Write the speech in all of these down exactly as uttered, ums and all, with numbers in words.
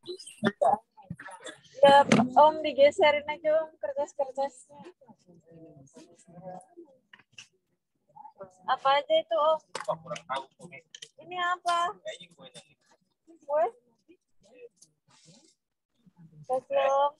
Ya, Om digeserin aja Om kertas-kertasnya. Apa aja itu Om? Ini apa? Kue? Kasih Om.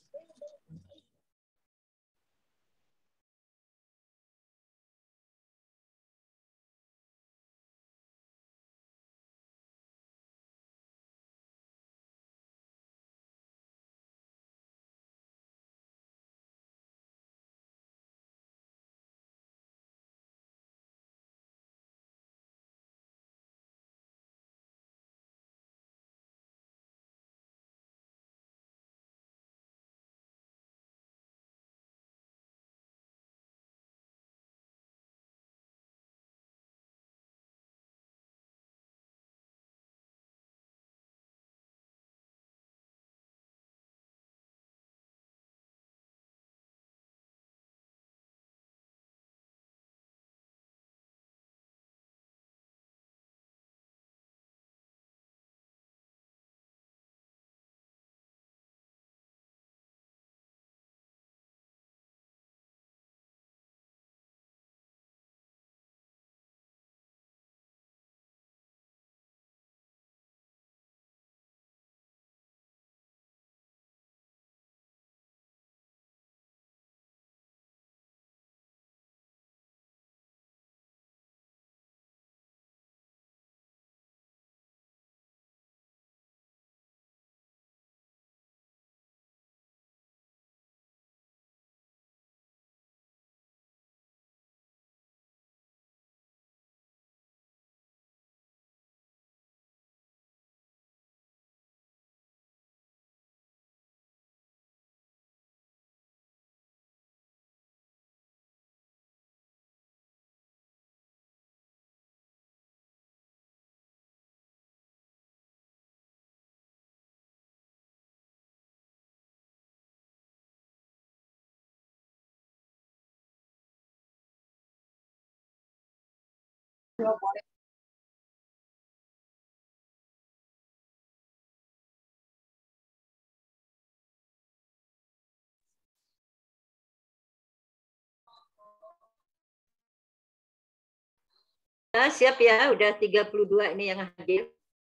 Nah, siap ya, udah tiga puluh dua ini yang hadir.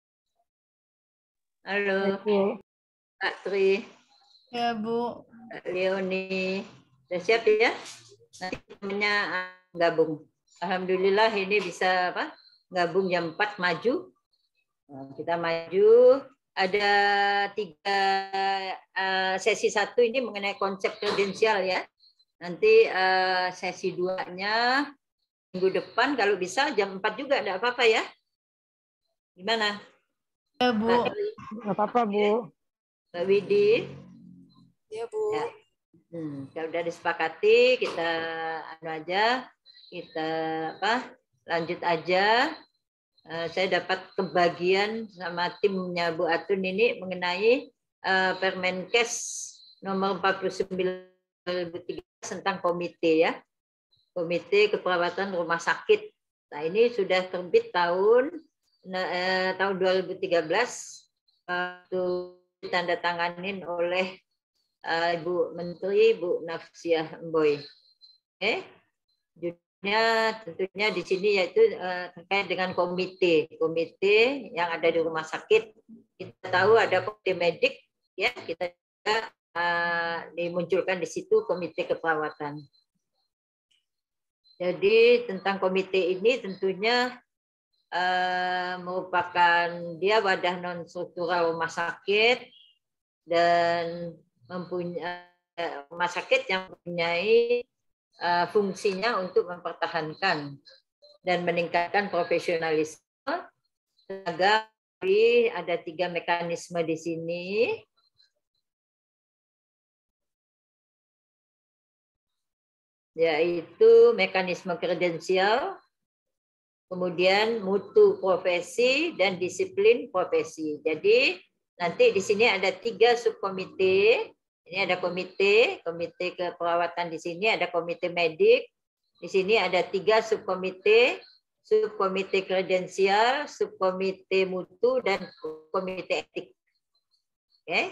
Halo, Kak Tri. Ya, Bu. Kak Leoni. Udah siap ya? Nanti temennya gabung. Alhamdulillah ini bisa apa? Gabung jam empat maju. Nah, kita maju. Ada tiga uh, sesi satu ini mengenai konsep kredensial ya. Nanti uh, sesi duanya minggu depan kalau bisa jam empat juga, enggak apa-apa ya? Gimana? Ya, Bu. Enggak apa-apa, Bu. Mbak Widi? Ya, Bu. Ya. Hmm, kalau udah disepakati, kita anu aja, kita apa? Lanjut aja. Uh, saya dapat kebagian sama timnya Bu Atun ini mengenai uh, Permenkes nomor empat puluh sembilan dua ribu tiga belas tentang komite ya. Komite Keperawatan Rumah Sakit. Nah, ini sudah terbit tahun eh, tahun dua ribu tiga belas waktu ditandatanganin oleh uh, Ibu Menteri Bu Nafsiah Mboy. Oke. Okay. Judulnya tentunya di sini yaitu uh, terkait dengan komite, komite yang ada di rumah sakit. Kita tahu ada komite medik, ya kita juga uh, dimunculkan di situ komite keperawatan. Jadi tentang komite ini tentunya uh, merupakan dia wadah non struktural rumah sakit dan mempunyai uh, rumah sakit yang mempunyai Uh, fungsinya untuk mempertahankan dan meningkatkan profesionalisme tenaga. Ada tiga mekanisme di sini. Yaitu mekanisme kredensial, kemudian mutu profesi dan disiplin profesi. Jadi nanti di sini ada tiga subkomite. Ini ada komite, komite keperawatan di sini, ada komite medik. Di sini ada tiga subkomite, subkomite kredensial, subkomite mutu, dan komite etik. Oke.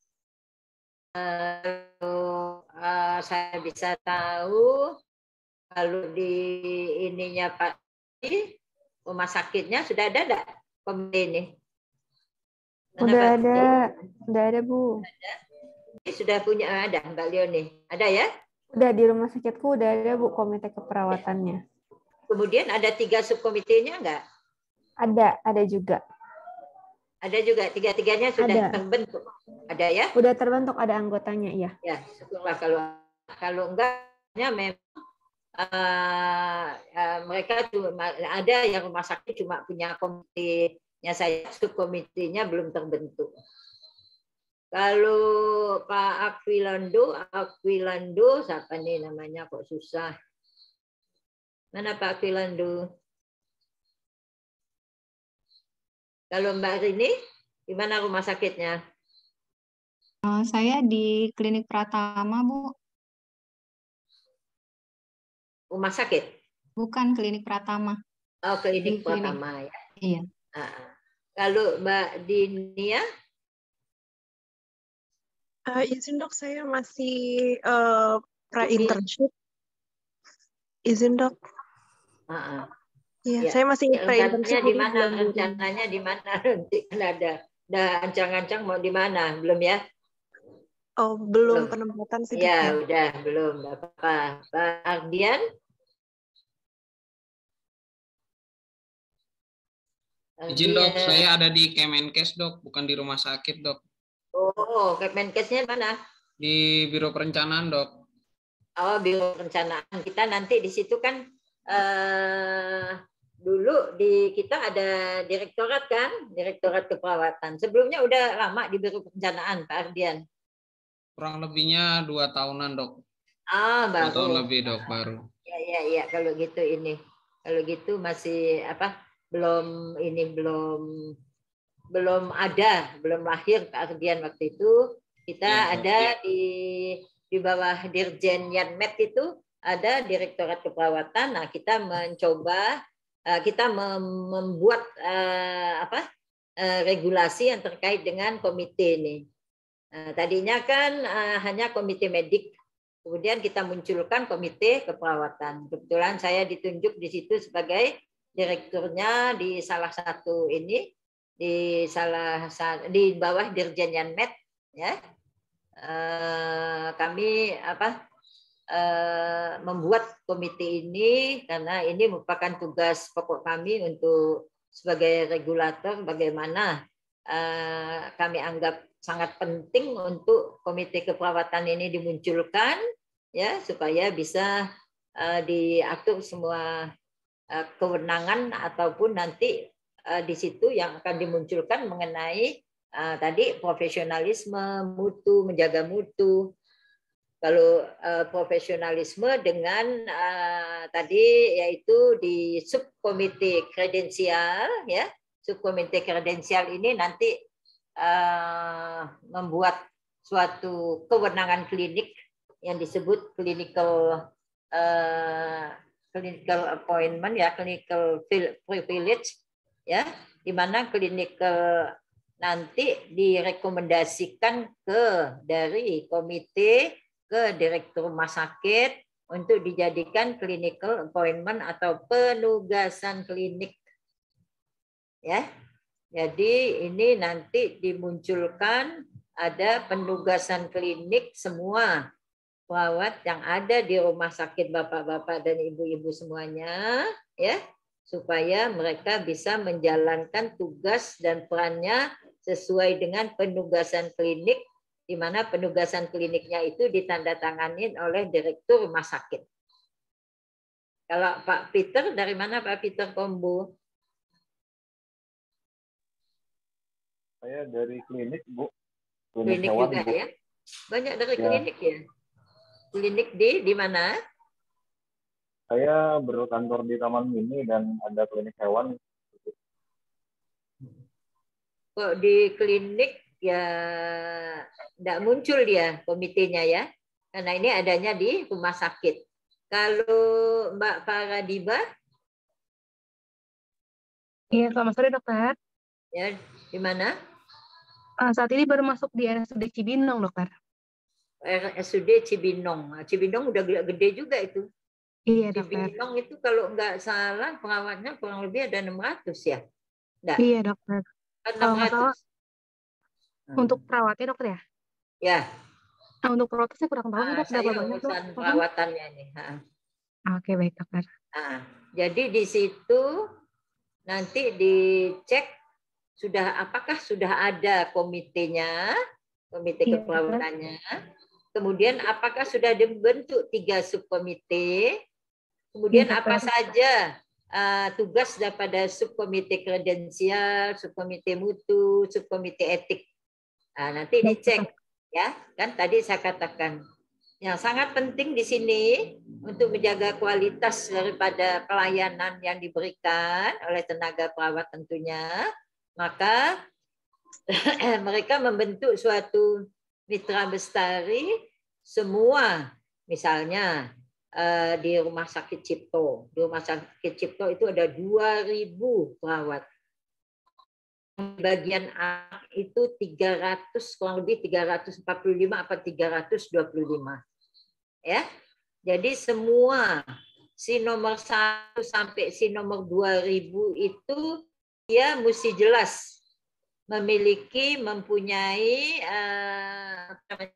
Kalau uh, saya bisa tahu kalau di ininya Pak rumah sakitnya sudah ada enggak komite ini? Mana Udah Pak? ada, udah ada Bu. Ini sudah punya ada Mbak Leoni. Ada ya? Udah di rumah sakitku udah ada Bu komite keperawatannya. Kemudian ada tiga subkomitenya enggak? Ada, ada juga. Ada juga tiga-tiganya sudah Ada. terbentuk. Ada ya? Udah terbentuk, ada anggotanya, iya. Ya, syukurlah kalau kalau enggaknya memang uh, uh, mereka cuma ada yang rumah sakit cuma punya komitenya, saya subkomitenya belum terbentuk. Kalau Pak Aquilando, Aquilando siapa nih namanya kok susah? Mana Pak Aquilando? Kalau Mbak Rini, di mana rumah sakitnya? Uh, saya di Klinik Pratama, Bu. Rumah sakit? Bukan Klinik Pratama. Oh, Klinik Di Pratama klinik. ya. Iya. Uh, kalau Mbak Dinia? Uh, izin dok, saya masih uh, pra-internship. Izin dok. Uh -uh. Iya, Ya. saya masih pra-internship. Rencananya di mana? Rencananya di mana? Nanti kan ada, ada ancang-ancang mau di mana? Belum ya? Oh, belum, belum. Penempatan sih. Ya, udah belum. Nggak apa-apa. Pak Ardian? Izin dok, saya ada di Kemenkes dok, bukan di rumah sakit dok. Oh, Kemenkesnya mana? Di Biro Perencanaan dok. Oh, Biro Perencanaan. Kita nanti di situ kan eh, dulu di kita ada direktorat kan, direktorat keperawatan. Sebelumnya udah lama di Biro Perencanaan, Pak Ardian. Kurang lebihnya dua tahunan dok. Ah, baru. Dua tahun lebih dok baru. Ya, ya, ya. Kalau gitu ini, kalau gitu masih apa? Belum ini belum belum ada, belum lahir Pak Ardian waktu itu. Kita ya, ada ya. di di bawah Dirjen Yanmet itu ada Direktorat Keperawatan. Nah, kita mencoba kita membuat apa regulasi yang terkait dengan komite ini. Nah, tadinya kan hanya komite medik, kemudian kita munculkan komite keperawatan. Kebetulan saya ditunjuk di situ sebagai direkturnya di salah satu ini, di salah di bawah Dirjen Yanmet, ya. Kami apa? membuat komite ini karena ini merupakan tugas pokok kami untuk sebagai regulator bagaimana uh, kami anggap sangat penting untuk komite keperawatan ini dimunculkan ya supaya bisa uh, diatur semua uh, kewenangan ataupun nanti uh, di situ yang akan dimunculkan mengenai uh, tadi profesionalisme, mutu, menjaga mutu. Kalau uh, profesionalisme dengan uh, tadi yaitu di subkomite kredensial ya, subkomite kredensial ini nanti uh, membuat suatu kewenangan klinik yang disebut clinical uh, clinical appointment ya, clinical privilege ya, di mana clinical nanti direkomendasikan ke dari komite ke direktur rumah sakit untuk dijadikan clinical appointment atau penugasan klinik. Ya. Jadi ini nanti dimunculkan ada penugasan klinik semua perawat yang ada di rumah sakit bapak-bapak dan ibu-ibu semuanya ya, supaya mereka bisa menjalankan tugas dan perannya sesuai dengan penugasan klinik, di mana penugasan kliniknya itu ditandatangani oleh direktur rumah sakit. Kalau Pak Peter, dari mana Pak Peter Kombo? Saya dari klinik, Bu. Klinik, klinik hewan, juga Bu. Ya? Banyak dari ya. Klinik ya? Klinik di di mana? Saya berkantor di Taman Mini dan ada klinik hewan. Kok di klinik ya tidak muncul dia komitenya ya, karena ini adanya di rumah sakit. Kalau Mbak Faradiba? Iya, selamat sore dokter. Ya, di mana? Uh, saat ini baru masuk di R S U D Cibinong, dokter. R S U D Cibinong. Cibinong udah gede juga itu. Iya, dokter. Cibinong itu kalau nggak salah perawatnya kurang lebih ada enam ratus ya? Nggak? Iya, dokter. Kalau nggak salah, Hmm. untuk perawatnya, dokter ya? Ya. Nah, untuk perawatnya saya kurang tahu nih, Nah, dok. Berapa saya banyak, dok? urusan perawatannya nih. Ha. Oke, baik, dokter. Nah, jadi di situ nanti dicek sudah apakah sudah ada komitenya, komite Iya, keperawatannya. Kemudian apakah sudah dibentuk tiga subkomite? Kemudian Iya, apa dokter. saja uh, tugas daripada subkomite kredensial, subkomite mutu, subkomite etik. Nah, nanti Baik, dicek dokter. ya, kan tadi saya katakan yang sangat penting di sini untuk menjaga kualitas daripada pelayanan yang diberikan oleh tenaga perawat tentunya, maka mereka membentuk suatu mitra bestari semua, misalnya uh, di Rumah Sakit Cipto. Di Rumah Sakit Cipto itu ada dua ribu perawat. Bagian anak itu tiga ratus, kurang lebih tiga ratus empat puluh lima atau tiga ratus dua puluh lima. Ya. Jadi semua si nomor satu sampai si nomor dua ribu itu dia mesti jelas memiliki, mempunyai, uh,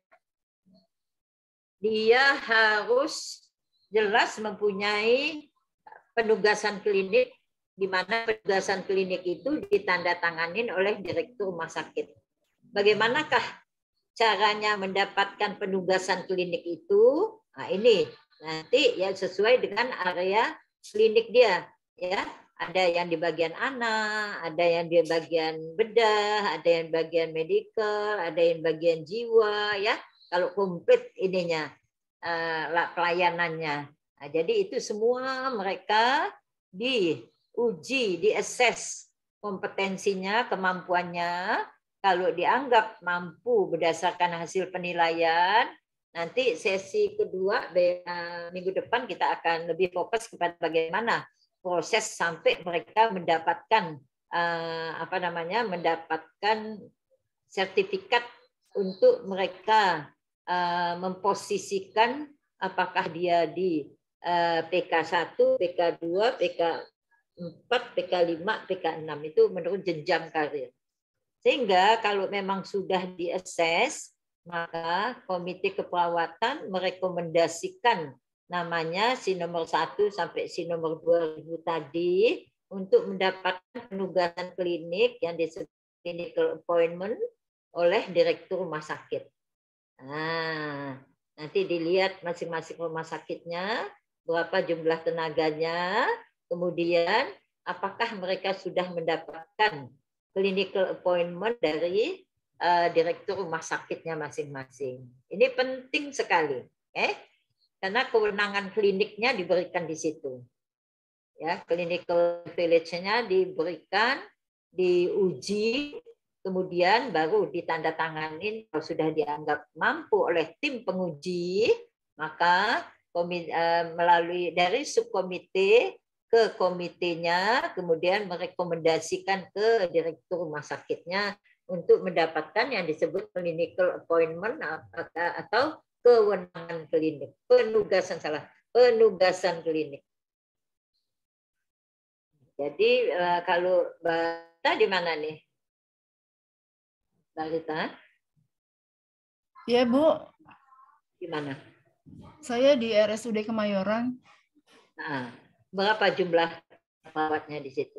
dia harus jelas mempunyai penugasan klinik, di mana penugasan klinik itu ditandatanganin oleh direktur rumah sakit. Bagaimanakah caranya mendapatkan penugasan klinik itu? Nah, ini nanti ya sesuai dengan area klinik dia, ya. Ada yang di bagian anak, ada yang di bagian bedah, ada yang bagian medical, ada yang bagian jiwa, ya. Kalau komplit ininya pelayanannya. Nah, jadi itu semua mereka diuji, diassess kompetensinya, kemampuannya. Kalau dianggap mampu berdasarkan hasil penilaian, nanti sesi kedua minggu depan kita akan lebih fokus kepada bagaimana proses sampai mereka mendapatkan uh, apa namanya mendapatkan sertifikat untuk mereka uh, memposisikan apakah dia di uh, P K satu, P K dua, P K empat, P K lima, P K enam itu menurut jenjang karir. Sehingga kalau memang sudah diakses, maka komite keperawatan merekomendasikan namanya si nomor satu sampai si nomor dua ribu tadi untuk mendapatkan penugasan klinik yang disebut clinical appointment oleh direktur rumah sakit. Nah, nanti dilihat masing-masing rumah sakitnya, berapa jumlah tenaganya, kemudian apakah mereka sudah mendapatkan clinical appointment dari uh, direktur rumah sakitnya masing-masing. Ini penting sekali, eh? Karena kewenangan kliniknya diberikan di situ. Ya, clinical privilege-nya diberikan, diuji, kemudian baru ditandatanganin kalau sudah dianggap mampu oleh tim penguji, maka komite, uh, melalui dari subkomite ke komitenya, kemudian merekomendasikan ke direktur rumah sakitnya untuk mendapatkan yang disebut clinical appointment atau kewenangan klinik, penugasan salah, penugasan klinik. Jadi kalau Mbak Rita di mana nih? Mbak Rita? Ya, Bu. Di mana? Saya di R S U D Kemayoran. Nah, berapa jumlah perawatnya di situ?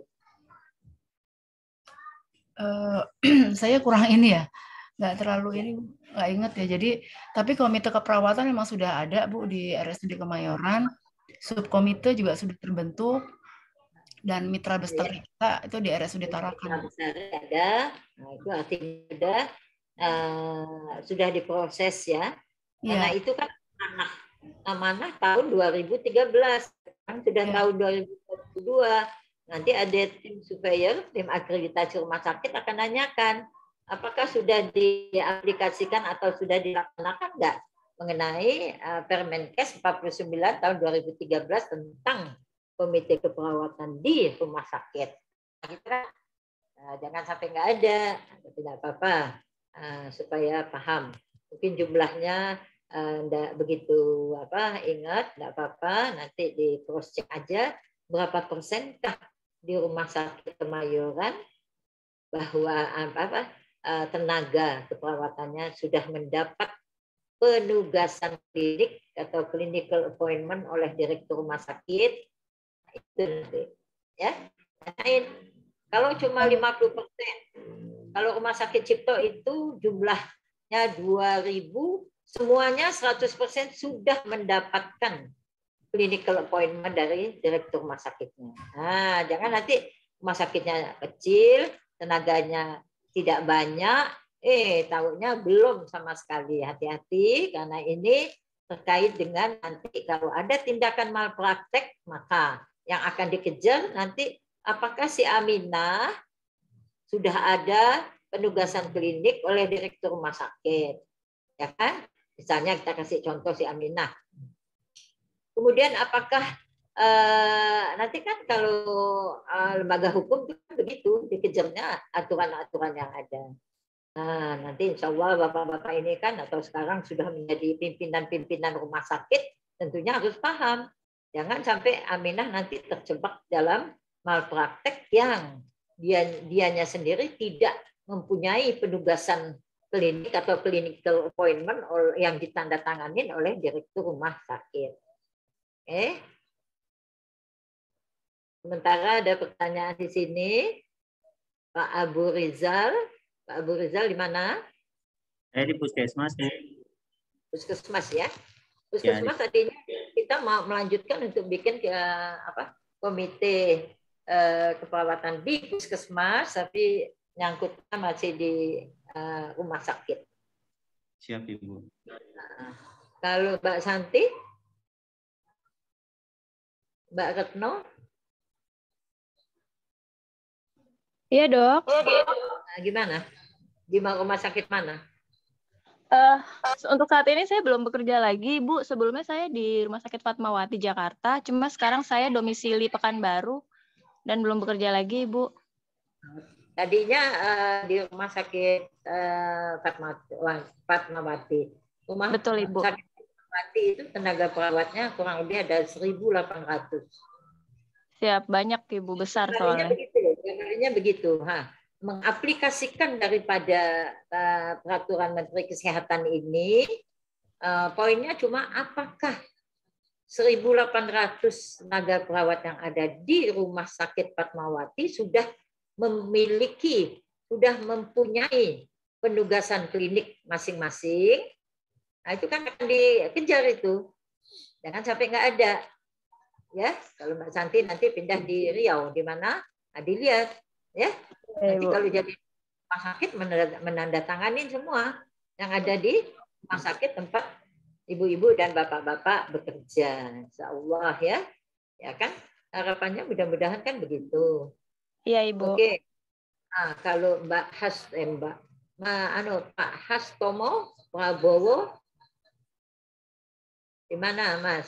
Uh, saya kurang ini ya, nggak terlalu ini, nggak inget ya. Jadi, tapi komite keperawatan memang sudah ada, Bu, di R S U D Kemayoran. Subkomite juga sudah terbentuk. Dan mitra bestari kita itu di R S U D Tarakan. Mitra bestari ada, nah, itu artinya sudah, uh, sudah diproses ya. Karena ya. Itu kan amanah, amanah tahun dua ribu tiga belas. Kan sudah ya. Tahun dua ribu dua puluh dua. Nanti ada tim surveyor, tim akreditasi rumah sakit akan nanyakan apakah sudah diaplikasikan atau sudah dilaksanakan enggak mengenai uh, Permenkes empat puluh sembilan tahun dua ribu tiga belas tentang komite keperawatan di rumah sakit. Kita uh, jangan sampai enggak ada, tidak apa-apa. uh, supaya paham. Mungkin jumlahnya enggak uh, begitu apa ingat, enggak apa-apa, nanti di cross check aja berapa persenkah di Rumah Sakit Kemayoran bahwa apa uh, tenaga keperawatannya sudah mendapat penugasan klinik atau clinical appointment oleh direktur rumah sakit. Itu nanti ya. Lain. Kalau cuma lima puluh persen, kalau Rumah Sakit Cipto itu jumlahnya dua ribu, semuanya seratus persen sudah mendapatkan clinical appointment dari direktur rumah sakitnya. Nah, jangan nanti rumah sakitnya kecil, tenaganya tidak banyak, eh tahunya belum sama sekali. Hati-hati karena ini terkait dengan nanti kalau ada tindakan malpraktek, maka yang akan dikejar nanti apakah si Aminah sudah ada penugasan klinik oleh direktur rumah sakit, ya kan? Misalnya kita kasih contoh si Aminah. Kemudian apakah uh, nanti kan kalau uh, lembaga hukum itu begitu dikejarnya aturan-aturan yang ada. Nah, nanti insya Allah bapak-bapak ini kan atau sekarang sudah menjadi pimpinan-pimpinan rumah sakit, tentunya harus paham. Jangan sampai Aminah nanti terjebak dalam malpraktek yang dia dianya sendiri tidak mempunyai penugasan klinik atau clinical appointment yang ditandatangani oleh direktur rumah sakit. Eh, sementara ada pertanyaan di sini, Pak Abu Rizal. Pak Abu Rizal di mana? Saya di puskesmas. Puskesmas ya. Puskesmas ya, tadinya kita mau melanjutkan untuk bikin ke apa komite eh, keperawatan di puskesmas, tapi nyangkutnya masih di eh, rumah sakit. Siap Ibu. Nah, kalau Mbak Santi, Mbak Retno? Iya dok. Nah, gimana? Di rumah sakit mana? Uh, untuk saat ini saya belum bekerja lagi, Bu. Sebelumnya saya di Rumah Sakit Fatmawati Jakarta. Cuma sekarang saya domisili Pekanbaru dan belum bekerja lagi, Bu. Tadinya uh, di Rumah Sakit uh, Fatmawati. Rumah Betul, Ibu. Sakit Fatmawati itu tenaga perawatnya kurang lebih ada seribu delapan ratus. Siap, banyak Ibu, besar soalnya. Begitu, gambarnya begitu. Ha. Mengaplikasikan daripada uh, peraturan Menteri Kesehatan ini, uh, poinnya cuma apakah seribu delapan ratus tenaga perawat yang ada di Rumah Sakit Fatmawati sudah memiliki, sudah mempunyai penugasan klinik masing-masing. Nah, itu kan akan dikejar itu. Jangan sampai nggak ada. Ya, kalau Mbak Santi nanti pindah di Riau, di mana? Nah, dilihat, ya. Nanti kalau jadi rumah sakit menandatangani semua yang ada di rumah sakit tempat ibu-ibu dan bapak-bapak bekerja. Insya Allah ya, ya kan? Harapannya mudah-mudahan kan begitu. Iya Ibu. Oke. Nah, kalau Mbak Has, eh, Mbak, Ma, anu Pak Hastomo Prabowo, di mana Mas?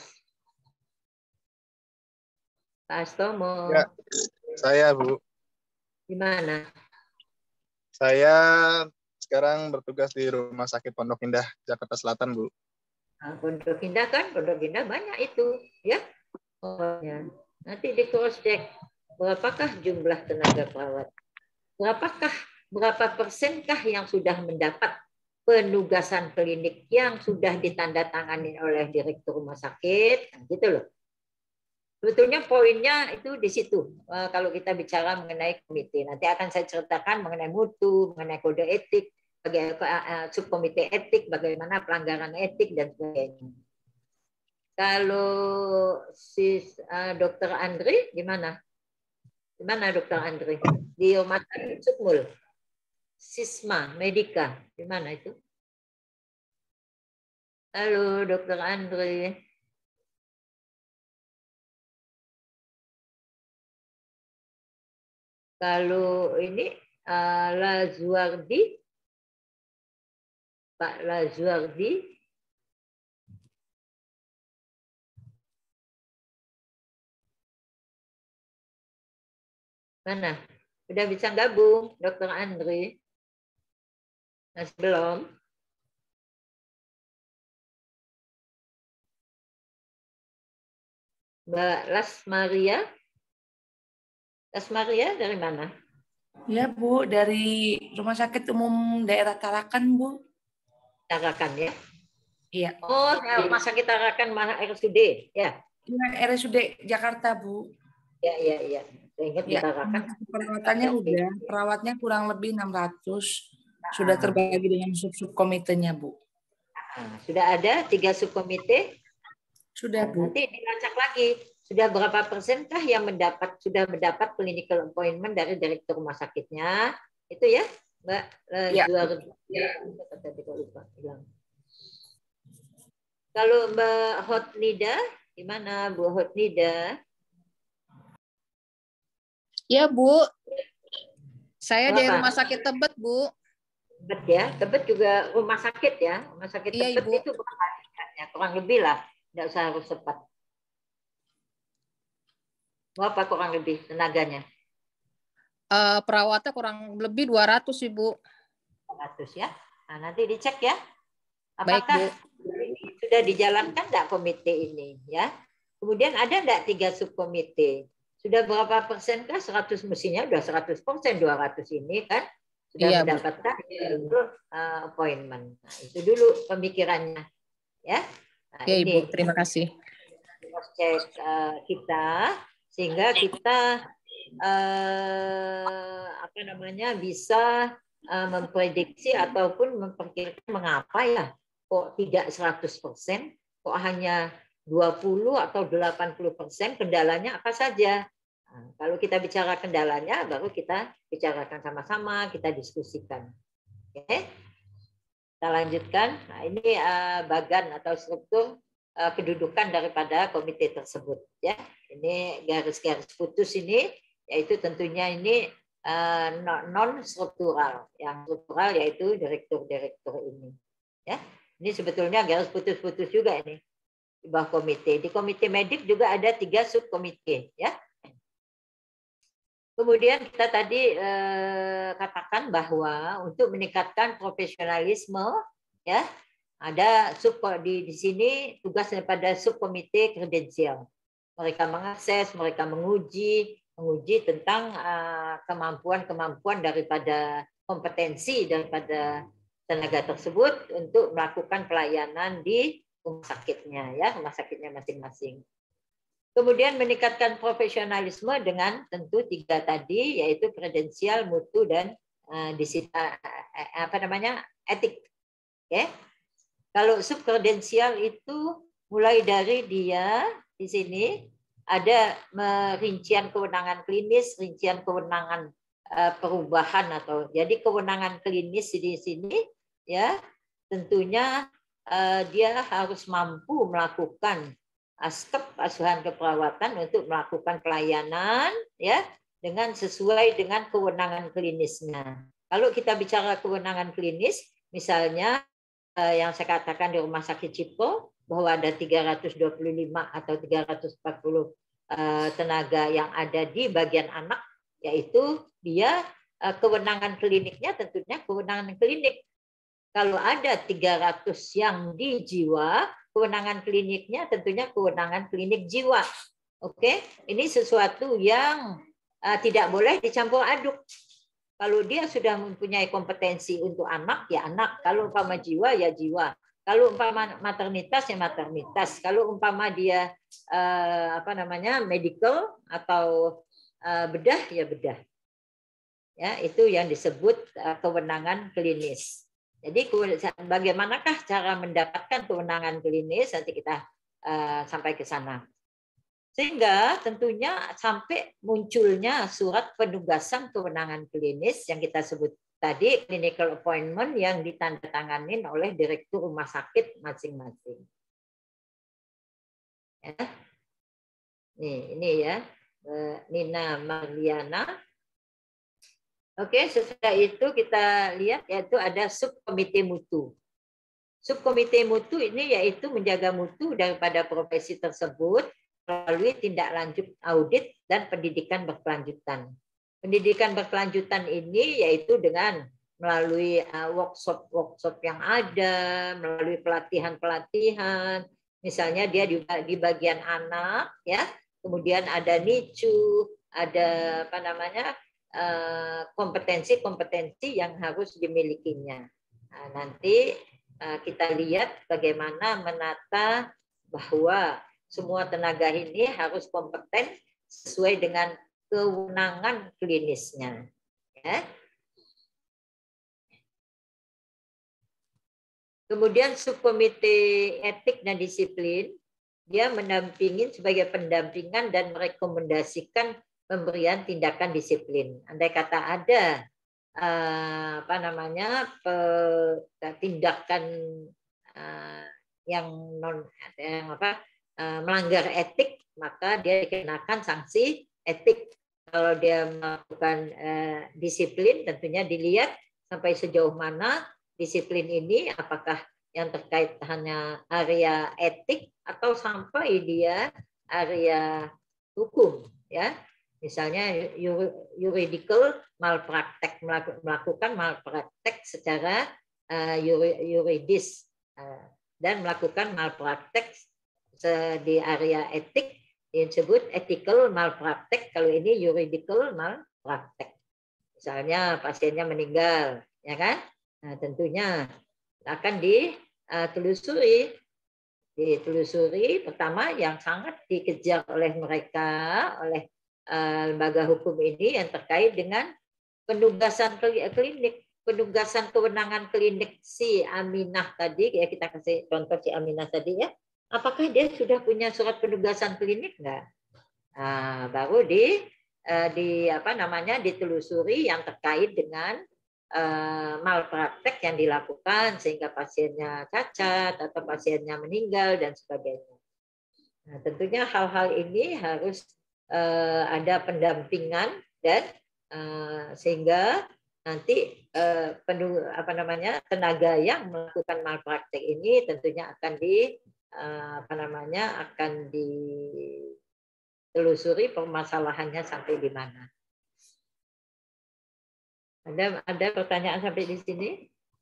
Pak Hastomo. Ya, saya Bu. Di mana? Saya sekarang bertugas di Rumah Sakit Pondok Indah, Jakarta Selatan, Bu. Nah, Pondok Indah kan, Pondok Indah banyak itu, ya. Pokoknya. Nanti di cross check berapakah jumlah tenaga perawat? Berapakah berapa persenkah yang sudah mendapat penugasan klinik yang sudah ditandatangani oleh direktur rumah sakit? Nah, gitu loh. Sebetulnya poinnya itu di situ. Kalau kita bicara mengenai komite, nanti akan saya ceritakan mengenai mutu, mengenai kode etik, bagaimana subkomite etik, bagaimana pelanggaran etik dan sebagainya. Kalau si uh, Dokter Andri gimana? Gimana Dokter Andri? Di Rumah Sakit Sukmul, Sisma Medika, gimana itu? Halo Dokter Andri. Kalau ini uh, Lazuardi, Pak Lazuardi, mana? Udah bisa gabung, Dokter Andri? Masih belum? Mbak Las Maria? Las Maria dari mana? Ya Bu, dari Rumah Sakit Umum Daerah Tarakan Bu. Tarakan ya? Iya. Oh, Rumah Sakit Tarakan mana R S U D ya? Iya, R S U D Jakarta Bu. Ya, ya, ya. Saya ingat Ya, ditarakan. perawatannya udah, perawatnya kurang lebih enam ratus. Sudah terbagi dengan sub-sub komitenya, Bu. Nah, sudah ada tiga subkomite? Sudah, Bu. Nanti dilacak lagi. Sudah berapa persenkah yang mendapat sudah mendapat clinical appointment dari direktur rumah sakitnya? Itu ya, Mbak. Ya. Ya. Kalau Mbak Hotnida, gimana Bu Hotnida? Ya, Bu. Saya Berapa? di Rumah Sakit Tebet, Bu. Tebet ya, Tebet juga rumah sakit ya. Rumah sakit Iya, Tebet Ibu. itu berapa tingkatnya? Kurang lebih lah, tidak usah harus tepat. Berapa kurang lebih tenaganya? Eh, perawatnya kurang lebih dua ratus, Ibu. dua ratus ya. Nah, nanti dicek ya. Baik, Apakah Bu. ini sudah dijalankan enggak komite ini ya? Kemudian ada enggak tiga subkomite? Sudah berapa persen kah? seratus mestinya sudah seratus persen dua ratus ini kan sudah Iya, Bu. mendapatkan itu uh, appointment. Nah, itu dulu pemikirannya ya. Nah, Ya, ini Ibu. Terima kasih. cross check uh, kita sehingga kita uh, apa namanya bisa uh, memprediksi ataupun memperkirakan mengapa ya kok tidak seratus persen, kok hanya dua puluh atau delapan puluh persen, kendalanya apa saja. Nah, kalau kita bicara kendalanya, baru kita bicarakan sama-sama, kita diskusikan. Oke, kita lanjutkan. Nah, ini uh, bagan atau struktur uh, kedudukan daripada komite tersebut. Ya, ini garis-garis putus ini, yaitu tentunya ini uh, non struktural. Yang struktural yaitu direktur-direktur ini. Ya, ini sebetulnya garis putus-putus juga ini. Di bawah komite. Di komite medik juga ada tiga subkomite, ya. Kemudian kita tadi eh, katakan bahwa untuk meningkatkan profesionalisme, ya, ada sub di di sini tugas daripada subkomite kredensial. Mereka mengakses, mereka menguji, menguji tentang kemampuan-kemampuan uh, daripada kompetensi daripada tenaga tersebut untuk melakukan pelayanan di rumah sakitnya, ya, rumah sakitnya masing-masing. Kemudian meningkatkan profesionalisme dengan tentu tiga tadi, yaitu kredensial, mutu, dan uh, disita, uh, apa namanya etik. Okay? Kalau subkredensial itu mulai dari dia di sini ada rincian kewenangan klinis, rincian kewenangan uh, perubahan atau jadi kewenangan klinis di sini, ya tentunya uh, dia harus mampu melakukan aspek asuhan keperawatan untuk melakukan pelayanan ya dengan sesuai dengan kewenangan klinisnya. Kalau kita bicara kewenangan klinis, misalnya eh, yang saya katakan di Rumah Sakit Cipto bahwa ada tiga ratus dua puluh lima atau tiga ratus empat puluh eh, tenaga yang ada di bagian anak, yaitu dia eh, kewenangan kliniknya tentunya kewenangan klinik. Kalau ada tiga ratus yang di jiwa, kewenangan kliniknya tentunya kewenangan klinik jiwa. Oke, ini sesuatu yang uh, tidak boleh dicampur aduk. Kalau dia sudah mempunyai kompetensi untuk anak, ya anak. Kalau umpama jiwa, ya jiwa. Kalau umpama maternitas, ya maternitas. Kalau umpama dia uh, apa namanya medical atau uh, bedah, ya bedah. Ya, itu yang disebut uh, kewenangan klinis. Jadi bagaimanakah cara mendapatkan kewenangan klinis, nanti kita uh, sampai ke sana. Sehingga tentunya sampai munculnya surat penugasan kewenangan klinis yang kita sebut tadi, clinical appointment yang ditandatangani oleh direktur rumah sakit masing-masing. Ya. Nih, ini ya, Nina Marliana. Oke, sesudah itu kita lihat yaitu ada subkomite mutu. Subkomite mutu ini yaitu menjaga mutu daripada profesi tersebut melalui tindak lanjut audit dan pendidikan berkelanjutan. Pendidikan berkelanjutan ini yaitu dengan melalui workshop-workshop yang ada, melalui pelatihan-pelatihan. Misalnya dia di, di bagian anak, ya, kemudian ada nicu, ada apa namanya kompetensi-kompetensi yang harus dimilikinya. Nah, nanti kita lihat bagaimana menata bahwa semua tenaga ini harus kompeten sesuai dengan kewenangan klinisnya. Ya. Kemudian subkomite etik dan disiplin, dia mendampingi sebagai pendampingan dan merekomendasikan pemberian tindakan disiplin. Andai kata ada apa namanya tindakan yang non yang apa melanggar etik, maka dia dikenakan sanksi etik. Kalau dia melakukan disiplin, tentunya dilihat sampai sejauh mana disiplin ini, apakah yang terkait hanya area etik atau sampai dia area hukum, ya. Misalnya juridical malpraktek, melakukan malpraktek secara yuridis dan melakukan malpraktek di area etik disebut ethical malpraktek. Kalau ini juridical malpraktek. Misalnya pasiennya meninggal, ya kan? Nah, tentunya akan ditelusuri, ditelusuri pertama yang sangat dikejar oleh mereka, oleh uh, lembaga hukum ini yang terkait dengan penugasan klinik, penugasan kewenangan klinik si Aminah tadi, ya kita kasih contoh si Aminah tadi ya, apakah dia sudah punya surat penugasan klinik enggak? Nah, baru di uh, di apa namanya ditelusuri yang terkait dengan Uh, malpraktek yang dilakukan sehingga pasiennya cacat atau pasiennya meninggal dan sebagainya. Nah, tentunya hal-hal ini harus uh, ada pendampingan dan uh, sehingga nanti uh, penuh, apa namanya tenaga yang melakukan malpraktek ini tentunya akan di uh, apa namanya akan ditelusuri permasalahannya sampai di mana. Ada ada pertanyaan sampai di sini?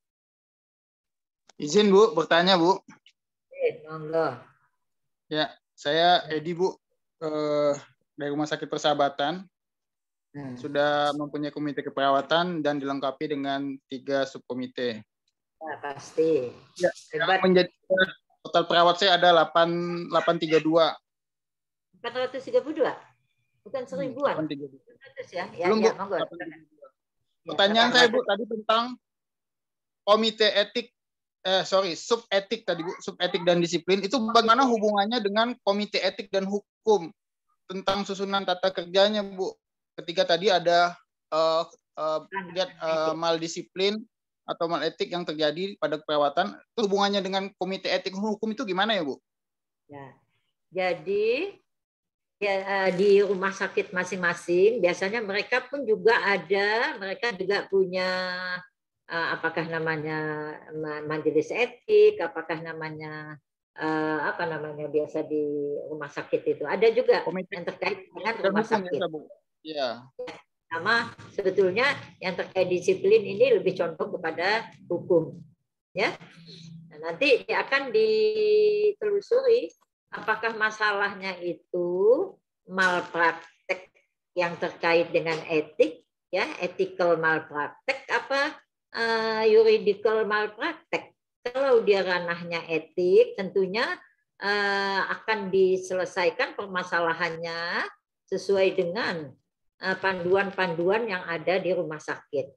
Izin Bu, bertanya Bu. Eh, monggo. Ya, saya Edi Bu, eh, dari Rumah Sakit Persahabatan. Hmm. Sudah mempunyai komite keperawatan dan dilengkapi dengan tiga subkomite. Ya, pasti. Ya, yang menjadi total perawat saya ada delapan ratus tiga puluh dua. empat ratus tiga puluh dua? Bukan seribuan? Hmm, delapan ratus tiga puluh dua. empat ratus ya? Ya, belum ya, Bu. monggo. Pertanyaan saya Bu tadi tentang komite etik, eh, sorry sub etik tadi Bu, sub etik dan disiplin itu bagaimana hubungannya dengan komite etik dan hukum tentang susunan tata kerjanya Bu? Ketika tadi ada uh, uh, lihat uh, maldisiplin atau maletik yang terjadi pada keperawatan, itu hubungannya dengan komite etik dan hukum itu gimana ya Bu? Ya, jadi ya, di rumah sakit masing-masing biasanya mereka pun juga ada, mereka juga punya apakah namanya majelis etik, apakah namanya apa namanya biasa di rumah sakit itu ada juga komite yang terkait dengan rumah sakit. Ya. Sama sebetulnya yang terkait disiplin ini lebih condong kepada hukum, ya. Nah, nanti akan ditelusuri apakah masalahnya itu malpraktek yang terkait dengan etik, ya, ethical malpraktek apa uh, juridical malpraktek. Kalau dia ranahnya etik, tentunya uh, akan diselesaikan permasalahannya sesuai dengan panduan-panduan uh, yang ada di rumah sakit.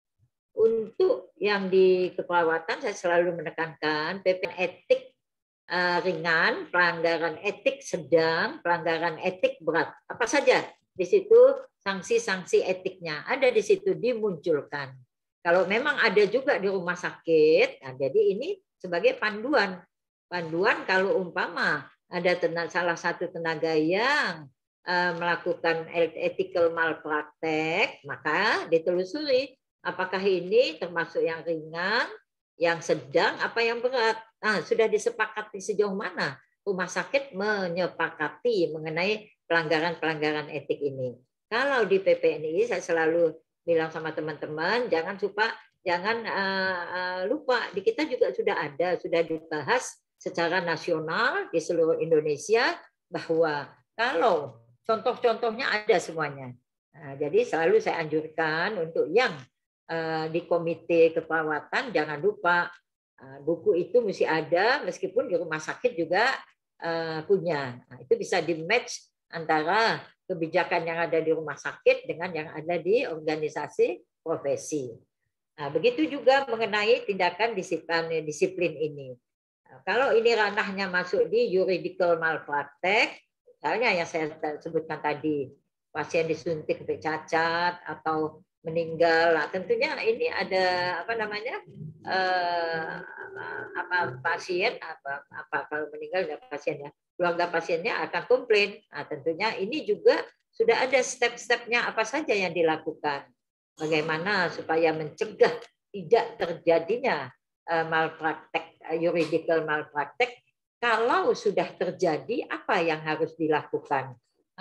Untuk yang di keperawatan saya selalu menekankan P P etik Uh, ringan, pelanggaran etik sedang, pelanggaran etik berat. Apa saja di situ sanksi-sanksi etiknya ada di situ dimunculkan. Kalau memang ada juga di rumah sakit, nah jadi ini sebagai panduan. Panduan kalau umpama ada tenaga, salah satu tenaga yang uh, melakukan ethical malpraktek, maka ditelusuri apakah ini termasuk yang ringan, yang sedang, apa yang berat. Nah, sudah disepakati sejauh mana rumah sakit menyepakati mengenai pelanggaran-pelanggaran etik ini. Kalau di P P N I saya selalu bilang sama teman-teman, jangan suka jangan uh, uh, lupa di kita juga sudah ada, sudah dibahas secara nasional di seluruh Indonesia bahwa kalau contoh-contohnya ada semuanya. Nah, jadi selalu saya anjurkan untuk yang uh, di komite keperawatan jangan lupa uh, buku itu mesti ada meskipun di rumah sakit juga uh, punya. Nah, itu bisa di match antara kebijakan yang ada di rumah sakit dengan yang ada di organisasi profesi. Nah, begitu juga mengenai tindakan disiplin disiplin ini. Nah, kalau ini ranahnya masuk di juridical malpraktek, misalnya yang saya sebutkan tadi, pasien disuntik sampai cacat atau meninggal, nah, tentunya ini ada apa namanya eh, apa pasien apa apa kalau meninggal ada pasien ya, keluarga pasiennya akan komplain. Nah, tentunya ini juga sudah ada step-stepnya apa saja yang dilakukan. Bagaimana supaya mencegah tidak terjadinya malpraktek, juridical malpraktek. Kalau sudah terjadi, apa yang harus dilakukan?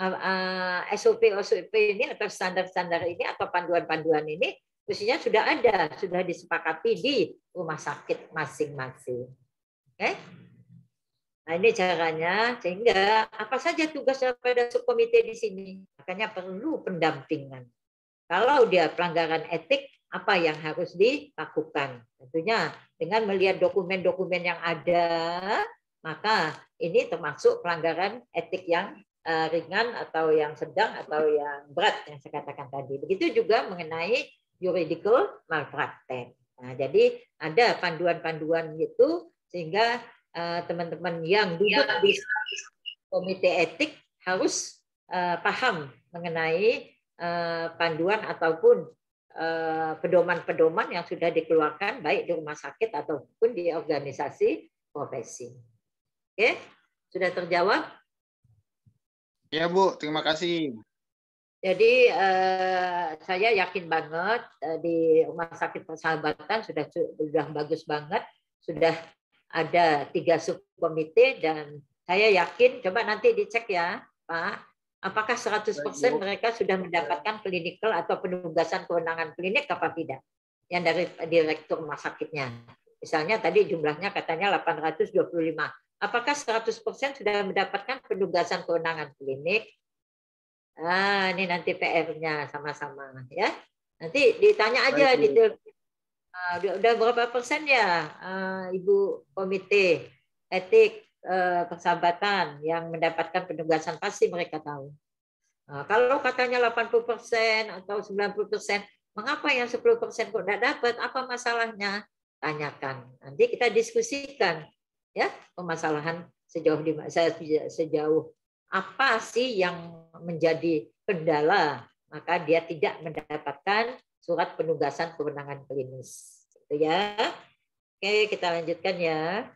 S O P S O P ini atau standar-standar ini atau panduan-panduan ini mestinya sudah ada, sudah disepakati di rumah sakit masing-masing. Oke? Nah, ini caranya, sehingga apa saja tugas pada subkomite di sini. Makanya perlu pendampingan. Kalau dia pelanggaran etik, apa yang harus dilakukan? Tentunya dengan melihat dokumen-dokumen yang ada, maka ini termasuk pelanggaran etik yang ringan atau yang sedang atau yang berat yang saya katakan tadi. Begitu juga mengenai juridical malpraktek. Nah, jadi ada panduan-panduan itu sehingga teman-teman yang duduk di komite etik harus paham mengenai panduan ataupun pedoman-pedoman yang sudah dikeluarkan baik di rumah sakit ataupun di organisasi profesi. Oke, sudah terjawab? Ya Bu, terima kasih. Jadi eh, saya yakin banget eh, di Rumah Sakit Persahabatan sudah sudah bagus banget, sudah ada tiga subkomite dan saya yakin, coba nanti dicek ya Pak, apakah seratus persen mereka sudah mendapatkan clinical atau penugasan kewenangan klinik apa tidak? Yang dari direktur rumah sakitnya. Misalnya tadi jumlahnya katanya delapan ratus dua puluh lima. Apakah seratus persen sudah mendapatkan penugasan kewenangan klinik? Ah, ini nanti P R-nya sama-sama ya. Nanti ditanya aja di uh, udah berapa persen ya uh, Ibu Komite Etik uh, Persahabatan yang mendapatkan penugasan, pasti mereka tahu. Uh, kalau katanya delapan puluh persen atau sembilan puluh persen, mengapa yang sepuluh persen kok tidak dapat? Apa masalahnya? Tanyakan. Nanti kita diskusikan. Ya, permasalahan sejauh di sejauh apa sih yang menjadi kendala maka dia tidak mendapatkan surat penugasan kewenangan klinis. Itu ya. Oke, kita lanjutkan ya.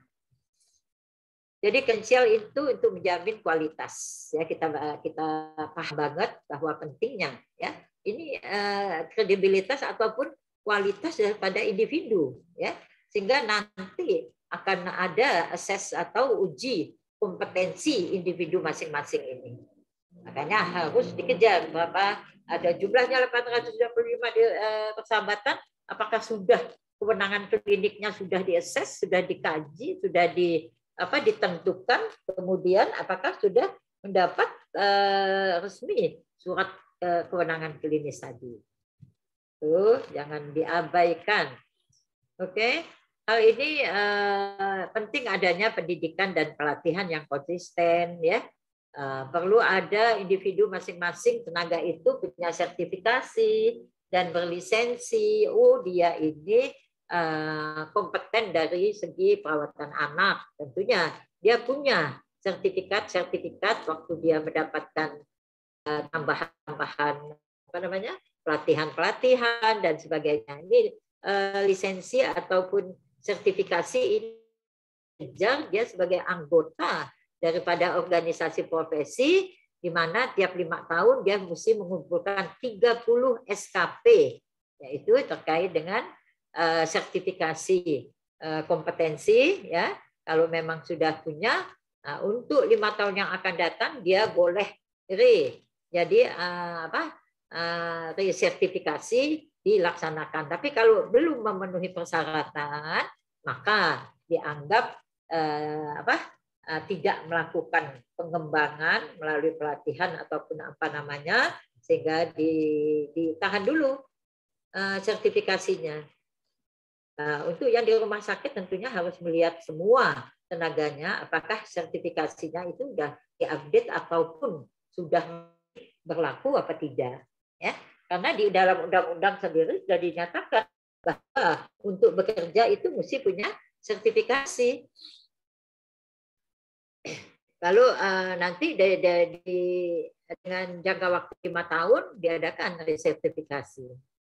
Jadi Kensial itu untuk menjamin kualitas. Ya, kita kita paham banget bahwa pentingnya ya. Ini eh, kredibilitas ataupun kualitas daripada individu ya. Sehingga nanti akan ada assess atau uji kompetensi individu masing-masing ini. Makanya harus dikejar berapa ada jumlahnya delapan ratus dua puluh lima di eh, persahabatan, apakah sudah kewenangan kliniknya sudah diassess, sudah dikaji, sudah di apa ditentukan, kemudian apakah sudah mendapat eh, resmi surat eh, kewenangan klinis tadi. Tuh, jangan diabaikan. Oke. Okay? Hal ini uh, penting adanya pendidikan dan pelatihan yang konsisten ya. Uh, perlu ada individu masing-masing tenaga itu punya sertifikasi dan berlisensi. Oh, dia ini uh, kompeten dari segi perawatan anak. Tentunya dia punya sertifikat-sertifikat waktu dia mendapatkan uh, tambahan-tambahan apa namanya? pelatihan-pelatihan dan sebagainya. Ini uh, lisensi ataupun sertifikasi ini dia sebagai anggota daripada organisasi profesi di mana tiap lima tahun dia mesti mengumpulkan tiga puluh S K P yaitu terkait dengan uh, sertifikasi uh, kompetensi ya. Kalau memang sudah punya uh, untuk lima tahun yang akan datang dia boleh re jadi uh, apa uh, resertifikasi dilaksanakan. Tapi kalau belum memenuhi persyaratan, maka dianggap eh, apa eh, tidak melakukan pengembangan melalui pelatihan ataupun apa namanya, sehingga di, ditahan dulu eh, sertifikasinya. Nah, untuk yang di rumah sakit tentunya harus melihat semua tenaganya, apakah sertifikasinya itu sudah diupdate ataupun sudah berlaku apa tidak, ya. Karena di dalam undang-undang sendiri sudah dinyatakan bahwa untuk bekerja itu mesti punya sertifikasi. Lalu uh, nanti di, di, di, dengan jangka waktu lima tahun diadakan resertifikasi.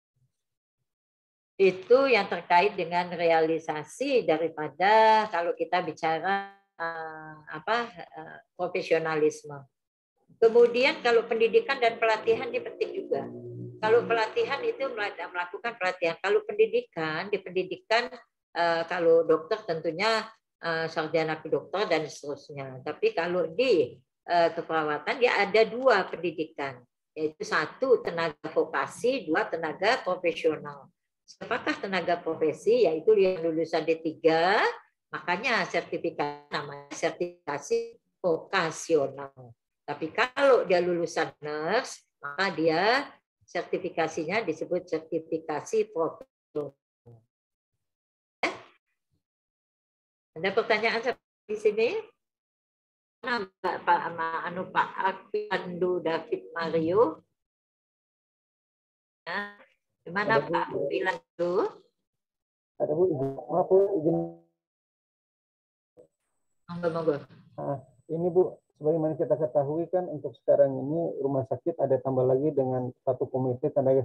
Itu yang terkait dengan realisasi daripada kalau kita bicara uh, apa uh, profesionalisme. Kemudian kalau pendidikan dan pelatihan ini penting juga. Kalau pelatihan itu melakukan pelatihan. Kalau pendidikan, di pendidikan uh, kalau dokter tentunya uh, sarjana kedokter dan seterusnya. Tapi kalau di uh, keperawatan dia ada dua pendidikan, yaitu satu tenaga vokasi, dua tenaga profesional. Siapakah tenaga profesi? Yaitu yang lulusan D tiga, makanya sertifikat namanya sertifikasi vokasional. Tapi kalau dia lulusan nurse, maka dia sertifikasinya disebut sertifikasi profesional. Ada pertanyaan di sini? Mana Pak Anu Pak Akpiandu David Mario? Nah, gimana Pak Akpiandu? Ada Bu, izin. Maaf Bu, izin. Monggo, monggo. Nah, ini Bu, sebagaimana kita ketahui kan untuk sekarang ini rumah sakit ada tambah lagi dengan satu komite tenaga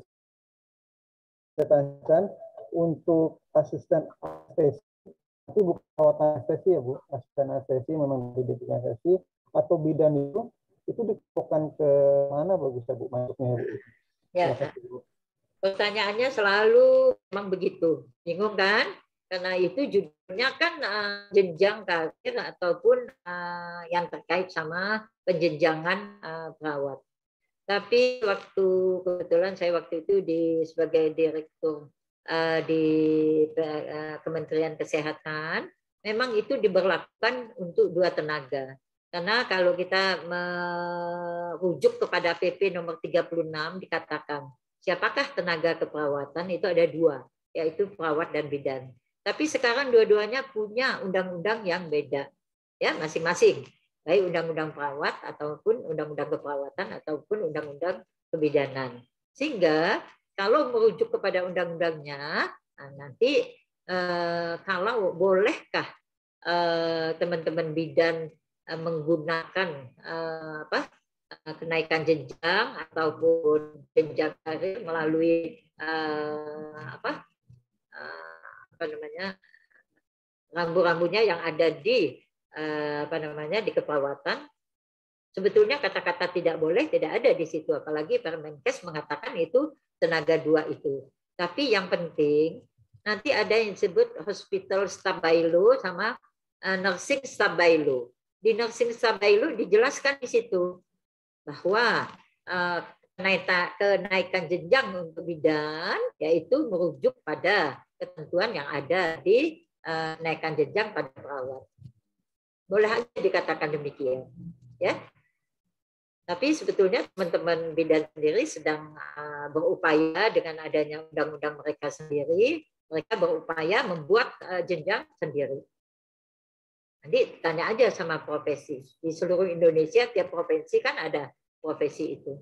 kesehatan untuk asisten anestesi. Tapi bukan perawat anestesi ya Bu, asisten anestesi memang dididik anestesi atau bidan itu itu dikelompokkan ke mana bagusnya Bu masuknya Bu? Ya. Pertanyaannya selalu memang begitu, bingung kan? Karena itu judulnya kan uh, jenjang karir ataupun uh, yang terkait sama penjenjangan uh, perawat. Tapi waktu kebetulan saya waktu itu di sebagai direktur uh, di uh, Kementerian Kesehatan, memang itu diberlakukan untuk dua tenaga. Karena kalau kita merujuk kepada P P nomor tiga puluh enam dikatakan siapakah tenaga keperawatan itu ada dua, yaitu perawat dan bidan. Tapi sekarang dua-duanya punya undang-undang yang beda, ya masing-masing, baik undang-undang perawat ataupun undang-undang keperawatan ataupun undang-undang kebidanan. Sehingga kalau merujuk kepada undang-undangnya, nah nanti eh, kalau bolehkah eh, teman-teman bidan eh, menggunakan eh, apa eh, kenaikan jenjang ataupun jenjang karir melalui eh, apa? Eh, apa namanya rambu-rambunya yang ada di apa namanya di keperawatan, sebetulnya kata-kata tidak boleh tidak ada di situ, apalagi Permenkes mengatakan itu tenaga dua itu. Tapi yang penting nanti ada yang disebut hospital staff bylaw sama nursing staff bylaw. Di nursing staff bylaw dijelaskan di situ bahwa kenaikan jenjang untuk bidan yaitu merujuk pada ketentuan yang ada di uh, naikkan jenjang pada perawat. Boleh aja dikatakan demikian, ya. Tapi sebetulnya teman-teman bidan sendiri sedang uh, berupaya dengan adanya undang-undang mereka sendiri, mereka berupaya membuat uh, jenjang sendiri. Nanti tanya aja sama profesi. Di seluruh Indonesia tiap provinsi kan ada profesi itu.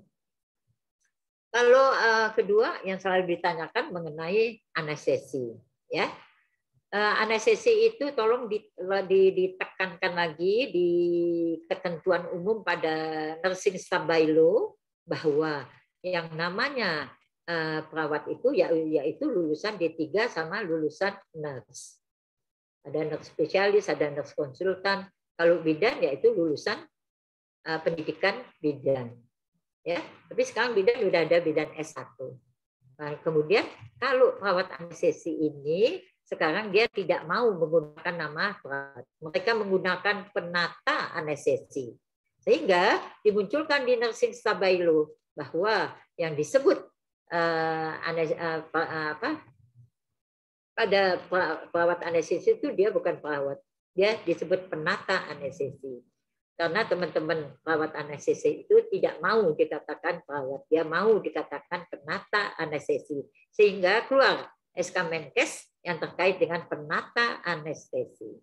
Kalau uh, kedua yang selalu ditanyakan mengenai anestesi, ya uh, anestesi itu tolong ditekankan lagi di ketentuan umum pada nursing staff bylaw bahwa yang namanya uh, perawat itu ya yaitu lulusan D tiga sama lulusan nurse. Ada nurse spesialis, ada nurse konsultan. Kalau bidan yaitu lulusan uh, pendidikan bidan. Ya, tapi sekarang bidan sudah ada bidan S satu. Nah, kemudian kalau perawat anestesi ini sekarang dia tidak mau menggunakan nama perawat. Mereka menggunakan penata anestesi. Sehingga dimunculkan di nursing staff bylaw bahwa yang disebut uh, anes, uh, apa pada perawat anestesi itu dia bukan perawat, dia disebut penata anestesi. Karena teman-teman perawat anestesi itu tidak mau dikatakan perawat, dia mau dikatakan penata anestesi. Sehingga keluar S K Menkes yang terkait dengan penata anestesi.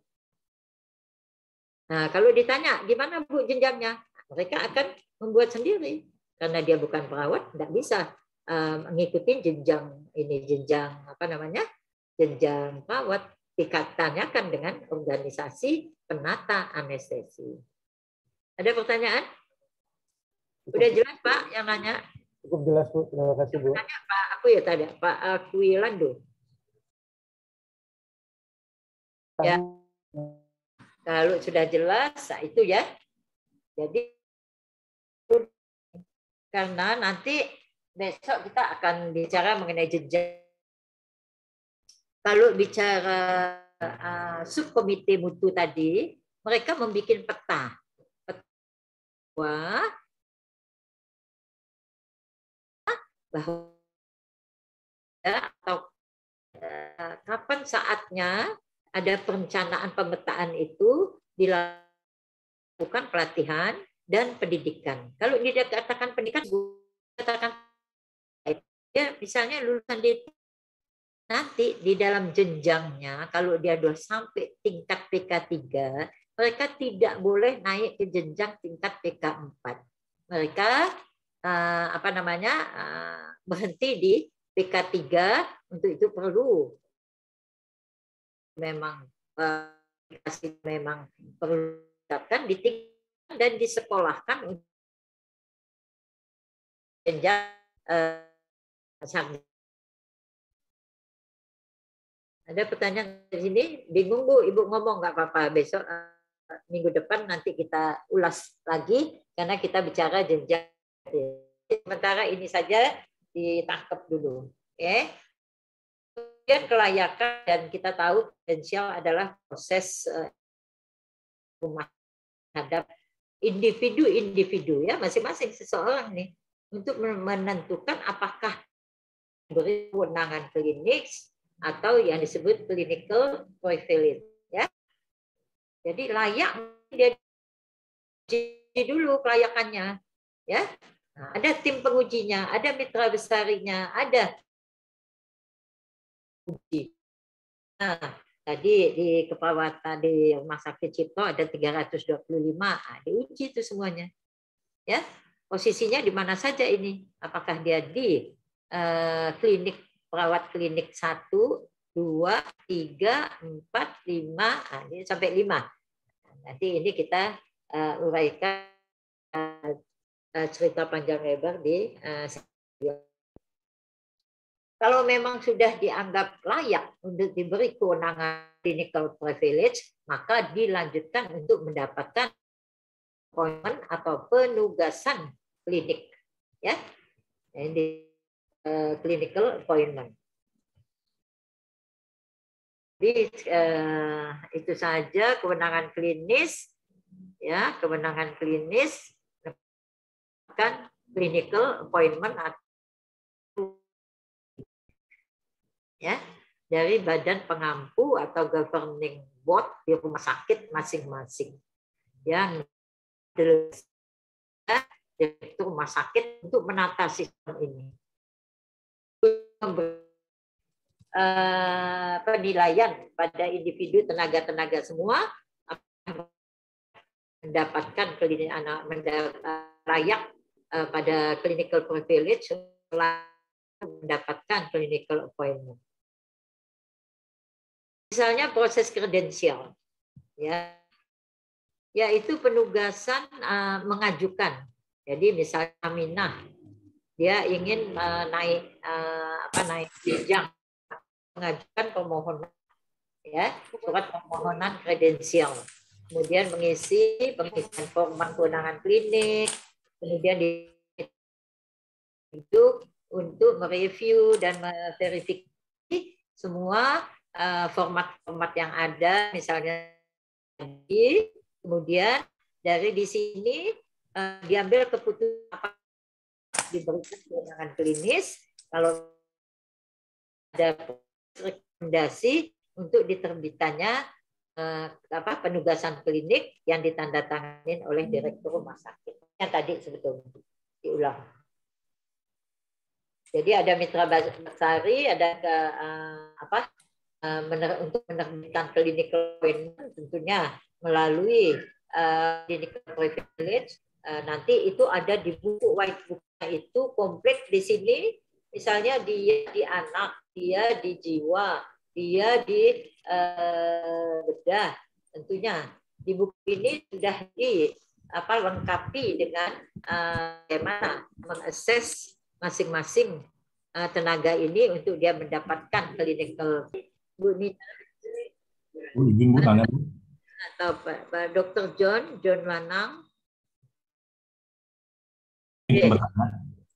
Nah, kalau ditanya gimana Bu jenjangnya, mereka akan membuat sendiri. Karena dia bukan perawat, tidak bisa uh, mengikuti jenjang ini jenjang apa namanya? jenjang perawat, dikatanyakan dengan organisasi penata anestesi. Ada pertanyaan? Udah jelas Pak yang nanya? Cukup jelas Bu, terima kasih Bu. Tanya Pak aku ya tadi, Pak Aquilando. Ya, kalau sudah jelas, nah itu ya. Jadi karena nanti besok kita akan bicara mengenai jenjang. Kalau bicara uh, subkomite mutu tadi, mereka membuat peta. Peta bahwa atau uh, kapan saatnya ada perencanaan pemetaan itu dilakukan pelatihan dan pendidikan. Kalau dia katakan pendidikan, katakan ya misalnya lulusan di nanti di dalam jenjangnya, kalau dia sudah sampai tingkat P K tiga, mereka tidak boleh naik ke jenjang tingkat P K empat. Mereka uh, apa namanya uh, berhenti di P K tiga. Untuk itu perlu memang uh, memang perlu dapatkan ditingkatkan dan disekolahkan untuk jenjang uh, sarjana. Ada pertanyaan di sini, bingung Bu, Ibu ngomong nggak apa-apa, besok uh, minggu depan nanti kita ulas lagi karena kita bicara jenjang. Sementara ini saja ditangkap dulu. Oke. Kemudian kelayakan, dan kita tahu potensial adalah proses uh, rumah terhadap individu-individu ya, masing-masing seseorang nih untuk menentukan apakah beri kewenangan klinik atau yang disebut clinical prevalence ya. Jadi layak dia uji dulu kelayakannya ya. Nah, ada tim pengujinya, ada mitra besarinya, ada uji. Nah, tadi di keperawatan di Rumah Sakit Cipto ada tiga ratus dua puluh lima, nah, diuji itu semuanya. Ya. Posisinya di mana saja ini? Apakah dia di uh, klinik perawat klinik satu, dua, tiga, empat, lima, nah, ini sampai lima. Nanti ini kita uh, uraikan uh, uh, cerita panjang lebar di uh, kalau memang sudah dianggap layak untuk diberi kewenangan clinical privilege, maka dilanjutkan untuk mendapatkan appointment atau penugasan klinik. Ya, ini clinical appointment. Jadi eh, itu saja kewenangan klinis, ya kewenangan klinis kan clinical appointment atau ya dari badan pengampu atau governing board di rumah sakit masing-masing yang direktur rumah sakit untuk menata sistem ini. Penilaian pada individu tenaga-tenaga semua mendapatkan klinik anak layak pada clinical privilege mendapatkan clinical appointment. Misalnya proses kredensial, ya, yaitu penugasan mengajukan. Jadi misalnya Aminah dia ingin uh, naik uh, apa naik jenjang, mengajukan permohonan ya surat permohonan kredensial, kemudian mengisi pengisian formulir kewenangan klinik, kemudian di itu untuk mereview dan memverifikasi semua format-format uh, yang ada, misalnya kemudian dari di sini uh, diambil keputusan apa diberikan kewenangan klinis, kalau ada rekomendasi untuk diterbitannya eh, apa penugasan klinik yang ditandatangani oleh direktur rumah sakit. Yang tadi sebetulnya diulang. Jadi ada mitra Basari, ada ke, uh, apa uh, mener, untuk menerbitkan clinical appointment tentunya melalui uh, clinical privilege. Uh, nanti itu ada di buku white book-nya itu komplit di sini. Misalnya dia di anak, dia di jiwa, dia di uh, bedah. Tentunya di buku ini sudah di apa lengkapi dengan uh, bagaimana mengakses masing-masing uh, tenaga ini untuk dia mendapatkan clinical. Bu Nina. Bu, izin Bu tanya Bu. Atau Pak, Pak Dokter John, John Lanang. Izin bertanya.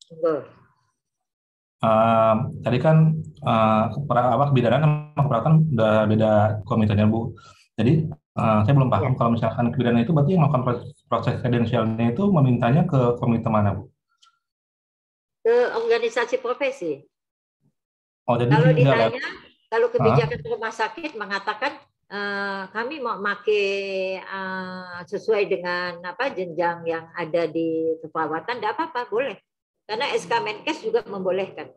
Uh, tadi kan uh, apa kebidanan sama keperawatan udah beda komitenya Bu. Jadi uh, saya belum paham ya. Kalau misalkan kebidanan itu berarti yang melakukan proses kredensialnya itu memintanya ke komite mana Bu? Ke organisasi profesi. Oh, jadi kalau ditanya, lihat. kalau kebijakan huh? rumah sakit mengatakan uh, kami mau pakai uh, sesuai dengan apa jenjang yang ada di keperawatan, tidak apa-apa, boleh. Karena S K Menkes juga membolehkan.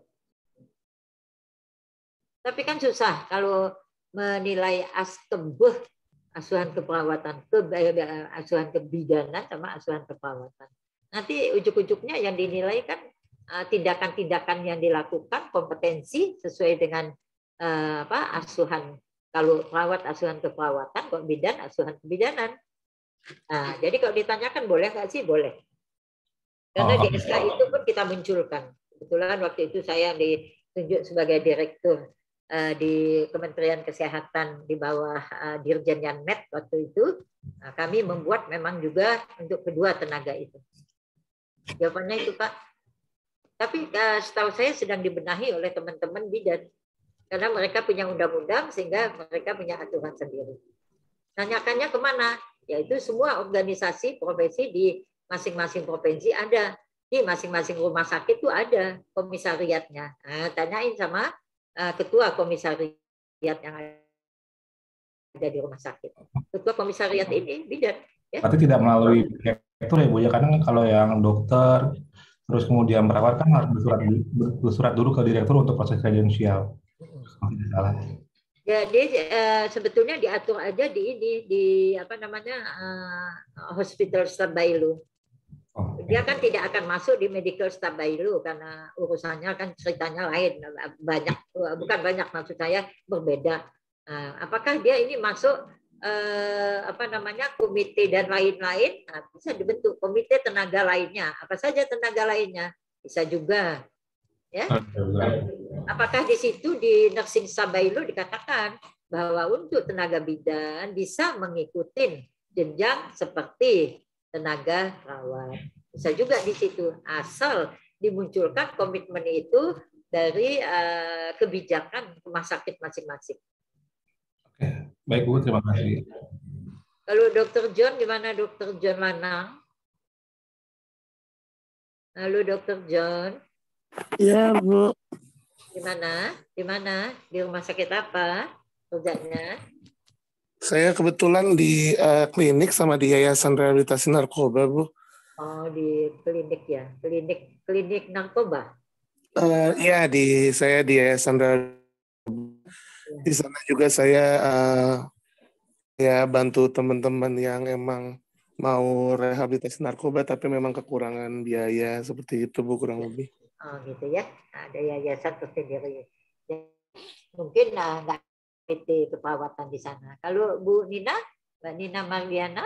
Tapi kan susah kalau menilai askebeh, asuhan keperawatan, ke, asuhan kebidanan sama asuhan keperawatan. Nanti ujuk-ujuknya yang dinilai kan tindakan-tindakan yang dilakukan, kompetensi sesuai dengan uh, apa asuhan. Kalau perawat asuhan keperawatan, kalau bidan asuhan kebidanan. Nah, jadi kalau ditanyakan boleh nggak sih? Boleh. Karena oh. di S K itu pun kita munculkan. Kebetulan waktu itu saya ditunjuk sebagai direktur uh, di Kementerian Kesehatan di bawah uh, Dirjen Yanmed waktu itu. Nah, kami membuat memang juga untuk kedua tenaga itu. Jawabannya itu Pak. Tapi uh, setahu saya sedang dibenahi oleh teman-teman bidan. Karena mereka punya undang-undang sehingga mereka punya aturan sendiri. Tanyakannya kemana? Yaitu semua organisasi profesi di masing-masing provinsi ada. Di masing-masing rumah sakit itu ada komisariatnya. Nah, tanyain sama uh, ketua komisariat yang ada di rumah sakit. Ketua komisariat ini bidan. Ya? Berarti tidak melalui direktur ya Bu ya? Karena kalau yang dokter terus kemudian perawat kan harus bersurat, bersurat dulu ke direktur untuk proses kredensial. Tidak salah. Jadi uh, sebetulnya diatur aja di ini di apa namanya uh, hospital stabailu. Oh, okay. Dia kan tidak akan masuk di medical stabailu karena urusannya kan ceritanya lain, banyak bukan banyak maksud saya berbeda. Uh, apakah dia ini masuk uh, apa namanya komite dan lain-lain? Nah, bisa dibentuk komite tenaga lainnya. Apa saja tenaga lainnya? Bisa juga. Ya. Apakah di situ di nursing stabailu dikatakan bahwa untuk tenaga bidan bisa mengikuti jenjang seperti tenaga perawat. Bisa juga di situ asal dimunculkan komitmen itu dari uh, kebijakan rumah sakit masing-masing. Oke, baik Bu, terima kasih. Kalau Dokter John gimana Dokter John Lanang? Halo Dokter John. Ya, Bu. Di mana? Di mana? Di rumah sakit apa kerjanya? Saya kebetulan di uh, klinik sama di Yayasan Rehabilitasi Narkoba, Bu. Oh, di klinik ya. Klinik klinik narkoba. Uh, ya, di saya di Yayasan Rehabilitasi. Ya. Di sana juga saya uh, ya bantu teman-teman yang emang mau rehabilitasi narkoba tapi memang kekurangan biaya seperti itu, Bu, kurang lebih. Oh gitu ya, ada yayasan tersendiri. Mungkin nah, nggak P T keperawatan di sana. Kalau Bu Nina, Mbak Nina Marliana?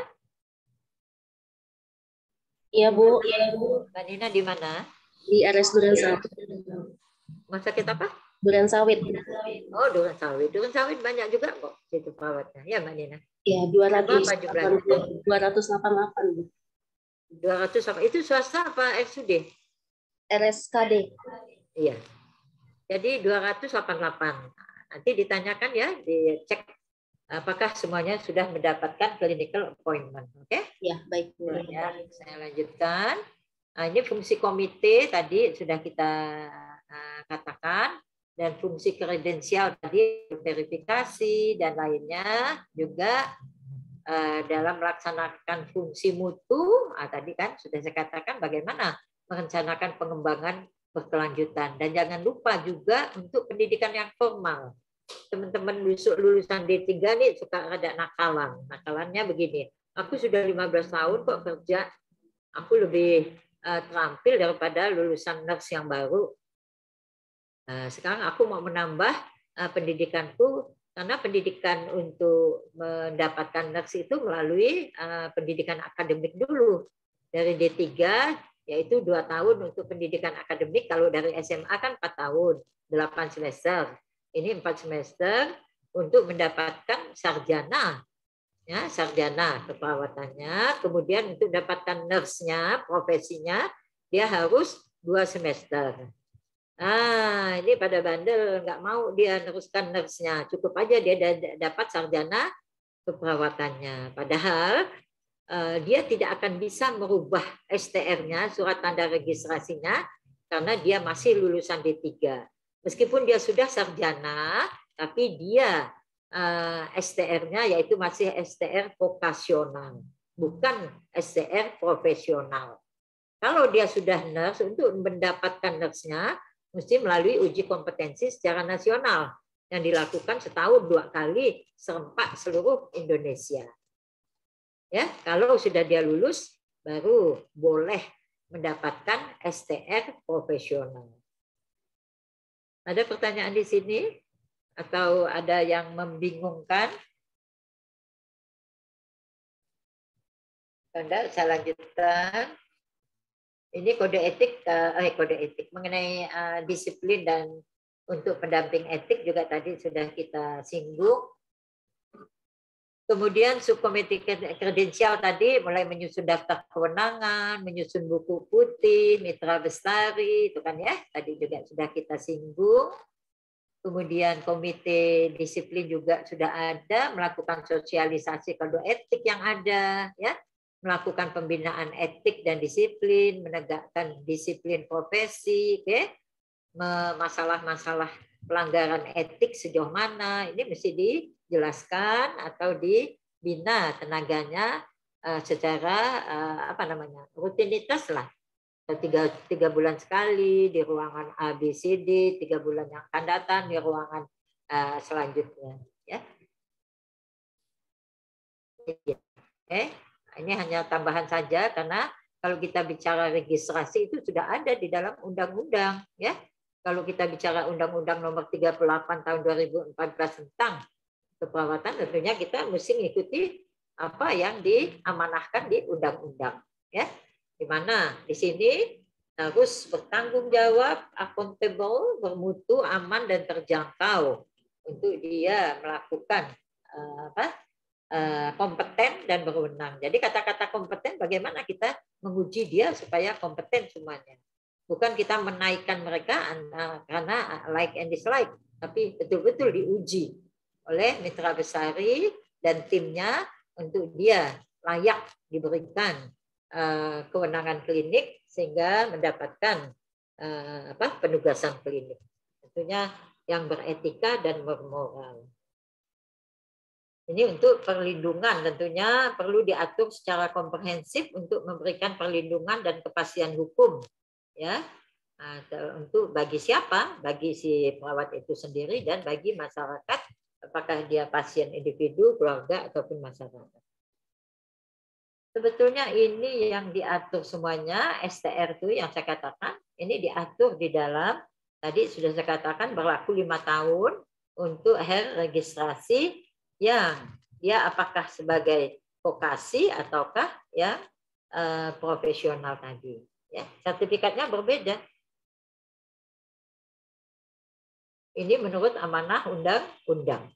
Iya Bu. Iya Bu. Mbak Nina di mana? Di R S Duren Sawit. Rumah sakit apa? Duren Sawit. Oh Duren Sawit. Duren Sawit banyak juga kok itu perawatnya. Ya Mbak Nina? Iya dua ratus delapan puluh delapan. dua ratus apa? Itu swasta apa R S U D? R S K D. Iya. Jadi dua ratus delapan puluh delapan. Nanti ditanyakan ya, dicek apakah semuanya sudah mendapatkan clinical appointment. Oke? Okay? Ya, baik. Ya, saya lanjutkan. Nah, ini fungsi komite tadi sudah kita uh, katakan, dan fungsi kredensial tadi verifikasi dan lainnya juga uh, dalam melaksanakan fungsi mutu. Ah, tadi kan sudah saya katakan bagaimana merencanakan pengembangan berkelanjutan, dan jangan lupa juga untuk pendidikan yang formal. Teman-teman lulusan D tiga nih suka ada nakalan. Nakalannya begini, aku sudah lima belas tahun kok kerja, aku lebih uh, terampil daripada lulusan nurse yang baru. Nah, sekarang aku mau menambah uh, pendidikanku, karena pendidikan untuk mendapatkan nurse itu melalui uh, pendidikan akademik dulu. Dari D tiga, yaitu dua tahun untuk pendidikan akademik, kalau dari S M A kan empat tahun, delapan semester. Ini empat semester untuk mendapatkan sarjana. Ya, sarjana keperawatannya, kemudian untuk dapatkan nurse-nya, profesinya, dia harus dua semester. Ah, ini pada bandel, nggak mau dia neruskan nurse-nya, cukup aja dia dapat sarjana keperawatannya. Padahal uh, dia tidak akan bisa merubah S T R-nya, surat tanda registrasinya, karena dia masih lulusan D tiga. Meskipun dia sudah sarjana, tapi dia uh, S T R-nya yaitu masih S T R vokasional, bukan S T R profesional. Kalau dia sudah nurse, untuk mendapatkan nurse-nya, mesti melalui uji kompetensi secara nasional yang dilakukan setahun dua kali serempak seluruh Indonesia. Ya, kalau sudah dia lulus baru boleh mendapatkan S T R profesional. Ada pertanyaan di sini atau ada yang membingungkan? Anda saya lanjutkan. Ini kode etik, eh, kode etik mengenai uh, disiplin dan untuk pendamping etik juga tadi sudah kita singgung. Kemudian subkomite kredensial tadi mulai menyusun daftar kewenangan, menyusun buku putih, mitra bestari, itu kan ya, tadi juga sudah kita singgung. Kemudian komite disiplin juga sudah ada, melakukan sosialisasi kode etik yang ada, ya. Melakukan pembinaan etik dan disiplin, menegakkan disiplin profesi, oke? Masalah-masalah pelanggaran etik sejauh mana ini mesti dijelaskan atau dibina tenaganya uh, secara uh, apa namanya rutinitas lah, tiga tiga bulan sekali di ruangan A B C D, tiga bulan yang akan datang di ruangan uh, selanjutnya, ya. Oke. Okay. Ini hanya tambahan saja karena kalau kita bicara registrasi itu sudah ada di dalam undang-undang, ya. Kalau kita bicara undang-undang nomor tiga puluh delapan tahun dua ribu empat belas tentang keperawatan, tentunya kita mesti mengikuti apa yang diamanahkan di undang-undang, ya. Di mana di sini harus bertanggung jawab, accountable, bermutu, aman dan terjangkau untuk dia melakukan uh, apa? kompeten dan berwenang. Jadi kata-kata kompeten bagaimana kita menguji dia supaya kompeten semuanya. Bukan kita menaikkan mereka karena like and dislike, tapi betul-betul diuji oleh mitra besari dan timnya untuk dia layak diberikan kewenangan klinik sehingga mendapatkan apa penugasan klinik. Tentunya yang beretika dan bermoral. Ini untuk perlindungan, tentunya perlu diatur secara komprehensif untuk memberikan perlindungan dan kepastian hukum, ya. Nah, untuk bagi siapa? Bagi si perawat itu sendiri dan bagi masyarakat, apakah dia pasien individu, keluarga ataupun masyarakat. Sebetulnya ini yang diatur semuanya, S T R itu yang saya katakan, ini diatur di dalam, tadi sudah saya katakan berlaku lima tahun untuk akhir registrasi yang dia apakah sebagai vokasi ataukah yang uh, profesional tadi. Ya, sertifikatnya berbeda. Ini menurut amanah undang-undang.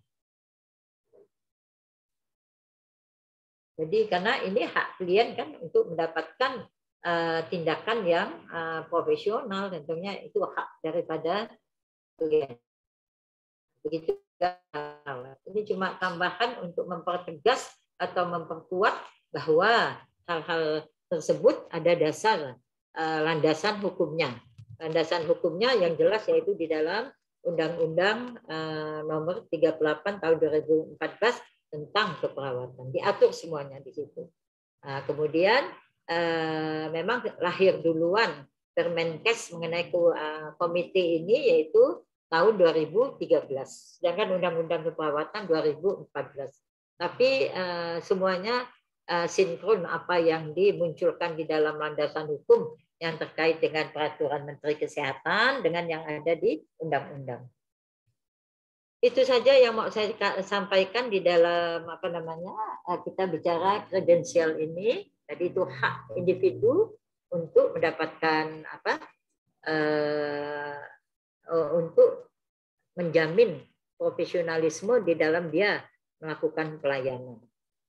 Jadi karena ini hak klien kan untuk mendapatkan uh, tindakan yang uh, profesional, tentunya itu hak daripada klien. Begitu. Ini cuma tambahan untuk mempertegas atau memperkuat bahwa hal-hal tersebut ada dasar uh, landasan hukumnya. Landasan hukumnya yang jelas yaitu di dalam Undang-Undang uh, nomor tiga puluh delapan tahun dua ribu empat belas tentang keperawatan. Diatur semuanya di situ. Nah, kemudian uh, memang lahir duluan Permenkes mengenai uh, komite ini yaitu tahun dua ribu tiga belas. Sedangkan Undang-Undang Keperawatan dua ribu empat belas. Tapi uh, semuanya uh, sinkron apa yang dimunculkan di dalam landasan hukum yang terkait dengan peraturan Menteri Kesehatan dengan yang ada di undang-undang. Itu saja yang mau saya sampaikan di dalam apa namanya kita bicara kredensial ini. Jadi itu hak individu untuk mendapatkan apa uh, untuk menjamin profesionalisme di dalam dia melakukan pelayanan.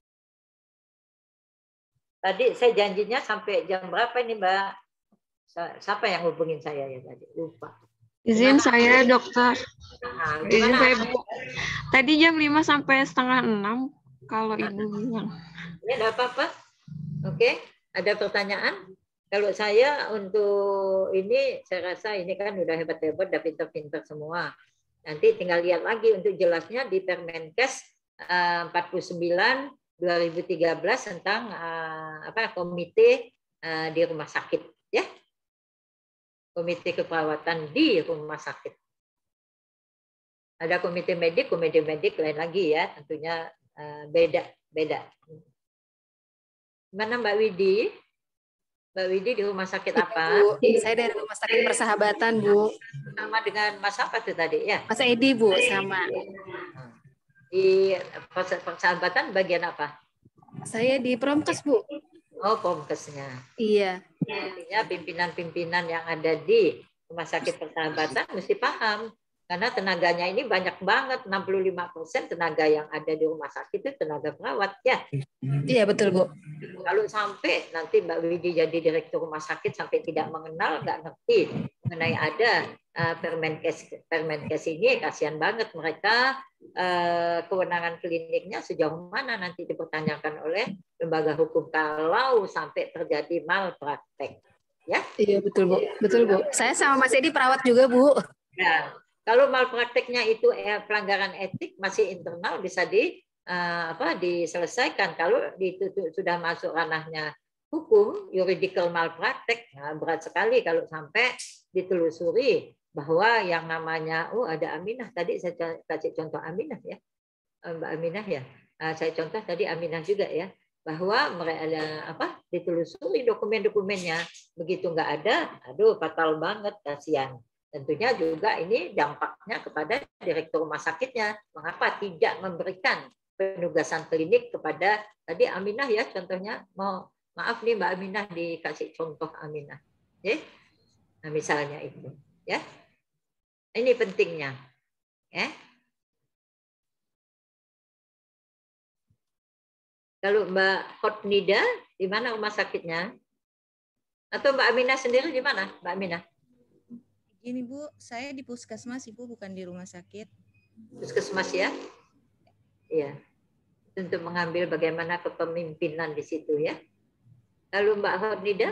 Tadi saya janjinya sampai jam berapa ini Mbak? Siapa yang hubungin saya ya tadi? Lupa. Izin Gimana? saya dokter. Nah, Izin gimana? saya Bu. Tadi jam lima sampai setengah enam kalau Ibu bilang. Ini ada apa-apa? Oke, ada pertanyaan? Kalau saya untuk ini, saya rasa ini kan udah hebat-hebat, udah pinter-pinter semua. Nanti tinggal lihat lagi untuk jelasnya di Permenkes empat puluh sembilan dua ribu tiga belas tentang apa komite di rumah sakit, ya. Komite keperawatan di rumah sakit. Ada komite medik, komite medik lain lagi ya, tentunya beda, beda. Mana Mbak Widi? Mbak Widi di rumah sakit apa? Bu, saya dari Rumah Sakit Persahabatan, Bu. Sama dengan Mas apa tuh tadi ya? Mas Edi, Bu, sama. Di Persahabatan bagian apa? Saya di Promkes, Bu. Oh, Promkesnya. Iya. Artinya pimpinan-pimpinan yang ada di Rumah Sakit Persahabatan mesti paham. Karena tenaganya ini banyak banget, enam puluh lima persen tenaga yang ada di rumah sakit itu tenaga perawat, ya. Iya, betul, Bu. Kalau sampai nanti Mbak Widi jadi direktur rumah sakit sampai tidak mengenal, nggak ngerti mengenai ada uh, Permenkes, Permenkes ini, kasihan banget mereka uh, kewenangan kliniknya sejauh mana nanti dipertanyakan oleh lembaga hukum kalau sampai terjadi malpraktek, ya. Iya, betul, Bu. Betul, Bu. Saya sama Mas Edi perawat juga, Bu. Ya. Kalau malprakteknya itu eh, pelanggaran etik masih internal bisa di uh, apa diselesaikan. Kalau itu sudah masuk ranahnya hukum, juridical malpraktek, nah, berat sekali kalau sampai ditelusuri bahwa yang namanya oh ada Aminah tadi saya kasih contoh Aminah ya, Mbak Aminah ya. Uh, saya contoh tadi Aminah juga ya, bahwa mereka ada apa ditelusuri dokumen-dokumennya begitu nggak ada, aduh fatal banget, kasihan. Tentunya juga ini dampaknya kepada direktur rumah sakitnya. Mengapa tidak memberikan penugasan klinik kepada tadi Aminah ya contohnya. Mau maaf nih Mbak Aminah dikasih contoh Aminah. Ya? Nah, misalnya itu, ya. Ini pentingnya. Ya. Kalau Mbak Hotnida di mana rumah sakitnya? Atau Mbak Aminah sendiri di mana, Mbak Aminah? Gini Bu, saya di puskesmas Ibu, bukan di rumah sakit. Puskesmas ya? Iya. Untuk mengambil bagaimana kepemimpinan di situ ya. Lalu Mbak Hornida?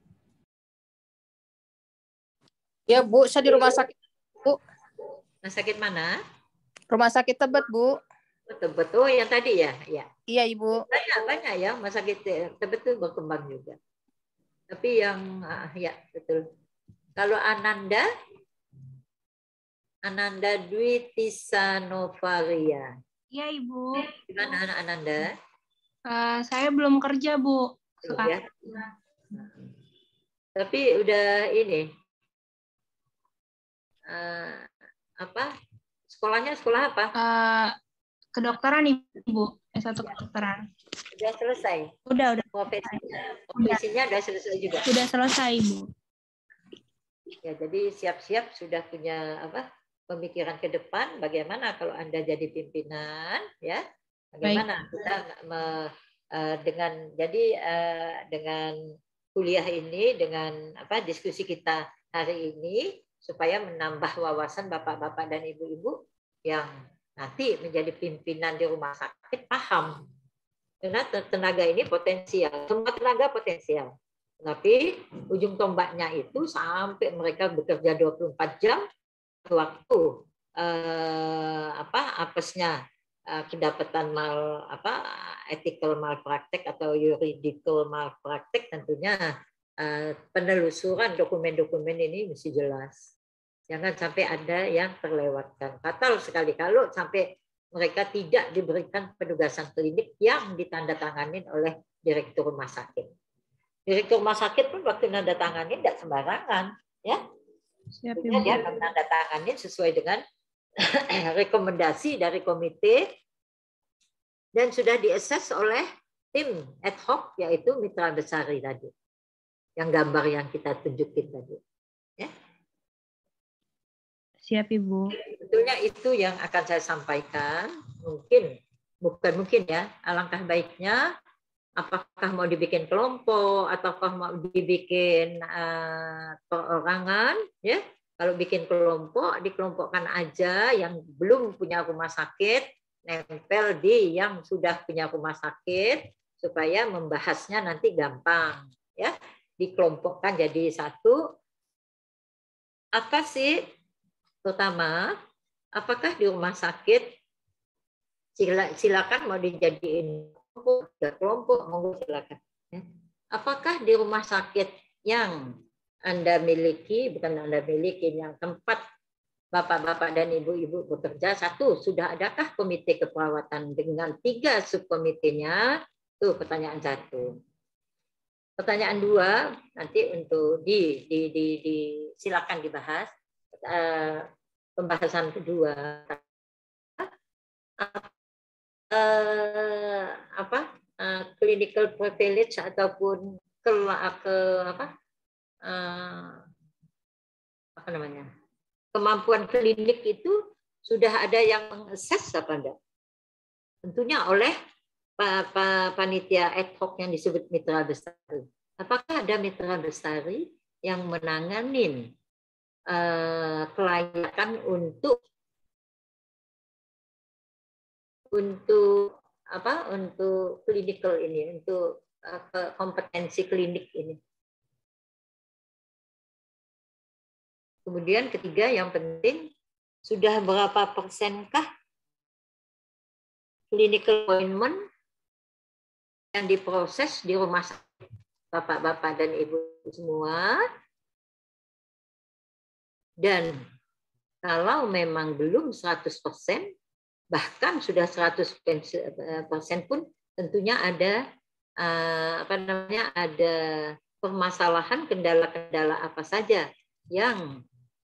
Ya Bu, saya di rumah sakit Bu. Rumah sakit mana? Rumah sakit Tebet Bu. Tebet, oh yang tadi ya? Ya. Iya Ibu. Banyak, banyak ya, rumah sakit Tebet itu berkembang juga. Tapi yang, ah, ya betul. Kalau Ananda, Ananda Dwi Tisanovaria. Iya Ibu. Gimana anak Ananda? Uh, saya belum kerja Bu. Ya. Tapi udah ini uh, apa? Sekolahnya sekolah apa? Uh, kedokteran Ibu. S satu kedokteran. Udah selesai. Udah udah. Profesinya, profesinya udah selesai juga. Sudah selesai Ibu. Ya, jadi siap-siap sudah punya apa pemikiran ke depan bagaimana kalau Anda jadi pimpinan ya bagaimana Baik. kita me, uh, dengan jadi uh, dengan kuliah ini dengan apa diskusi kita hari ini supaya menambah wawasan bapak-bapak dan ibu-ibu yang nanti menjadi pimpinan di rumah sakit paham karena tenaga ini potensial, semua tenaga potensial. Tapi ujung tombaknya itu sampai mereka bekerja dua puluh empat jam, waktu eh, apa apesnya eh, kedapatan mal apa ethical malpraktek atau juridical malpraktek, tentunya eh, penelusuran dokumen-dokumen ini mesti jelas. Jangan sampai ada yang terlewatkan. Fatal sekali kalau sampai mereka tidak diberikan penugasan klinik yang ditandatangani oleh direktur rumah sakit. Direktur rumah sakit pun waktu nandatangani tidak sembarangan, ya. Siap, Dia dia menandatangani sesuai dengan rekomendasi dari komite dan sudah diakses oleh tim ad hoc, yaitu Mitra Besari tadi, yang gambar yang kita tunjukin tadi. Ya. Siap, Ibu. Sebetulnya itu yang akan saya sampaikan. Mungkin, bukan mungkin ya, alangkah baiknya apakah mau dibikin kelompok ataukah mau dibikin uh, perorangan, ya. Kalau bikin kelompok, dikelompokkan aja yang belum punya rumah sakit, nempel di yang sudah punya rumah sakit supaya membahasnya nanti gampang, ya. Dikelompokkan jadi satu. Apa sih? Pertama, apakah di rumah sakit silakan mau dijadiin kelompok, kelompok monggo silakan. Apakah di rumah sakit yang Anda miliki, bukan Anda miliki, yang tempat bapak-bapak dan ibu-ibu bekerja, satu, sudah adakah komite keperawatan dengan tiga subkomitenya? Itu pertanyaan satu. Pertanyaan dua, nanti untuk di, di, di, di silakan dibahas. Uh, pembahasan kedua, uh, apa uh, clinical privilege ataupun ke, ke apa uh, apa namanya kemampuan klinik itu sudah ada yang mengakses apa enggak? Tentunya oleh panitia ad hoc yang disebut Mitra Bestari. Apakah ada Mitra Bestari yang menanganin Uh, kelayakan untuk untuk apa untuk clinical ini, untuk uh, kompetensi klinik ini. Kemudian ketiga yang penting, sudah berapa persenkah clinical appointment yang diproses di rumah sakit bapak-bapak dan ibu semua? Dan kalau memang belum seratus persen, bahkan sudah seratus persen pun tentunya ada apa namanya ada permasalahan, kendala-kendala apa saja yang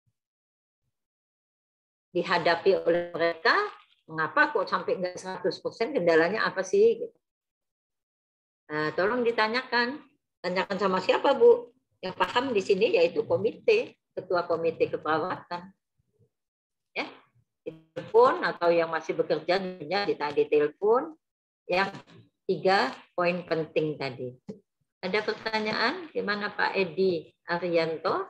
dihadapi oleh mereka. Mengapa kok sampai nggak seratus persen, kendalanya apa sih? Nah, tolong ditanyakan. Tanyakan sama siapa, Bu? Yang paham di sini yaitu komite. Ketua komite keperawatan, ya, telepon atau yang masih bekerja di telepon. Yang tiga poin penting tadi. Ada pertanyaan? Gimana Pak Edi Arianto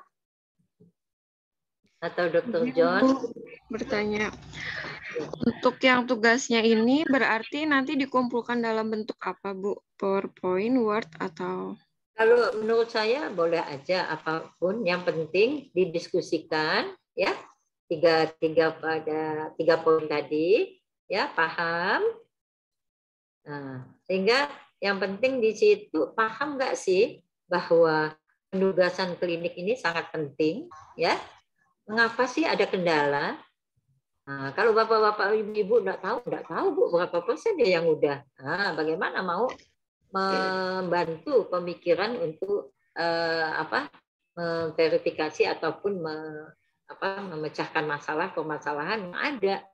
atau Dokter John? Bertanya. Untuk yang tugasnya ini berarti nanti dikumpulkan dalam bentuk apa, Bu? PowerPoint, Word atau? Kalau menurut saya boleh aja apapun, yang penting didiskusikan, ya, tiga tiga pada tiga poin tadi, ya, paham. Nah, sehingga yang penting di situ paham nggak sih bahwa penugasan klinik ini sangat penting, ya. Mengapa sih ada kendala? Nah, kalau bapak-bapak ibu-ibu nggak tahu, nggak tahu Bu berapa persen ya yang udah. Nah, bagaimana mau membantu pemikiran untuk eh, apa memverifikasi ataupun me, apa, memecahkan masalah permasalahan yang ada,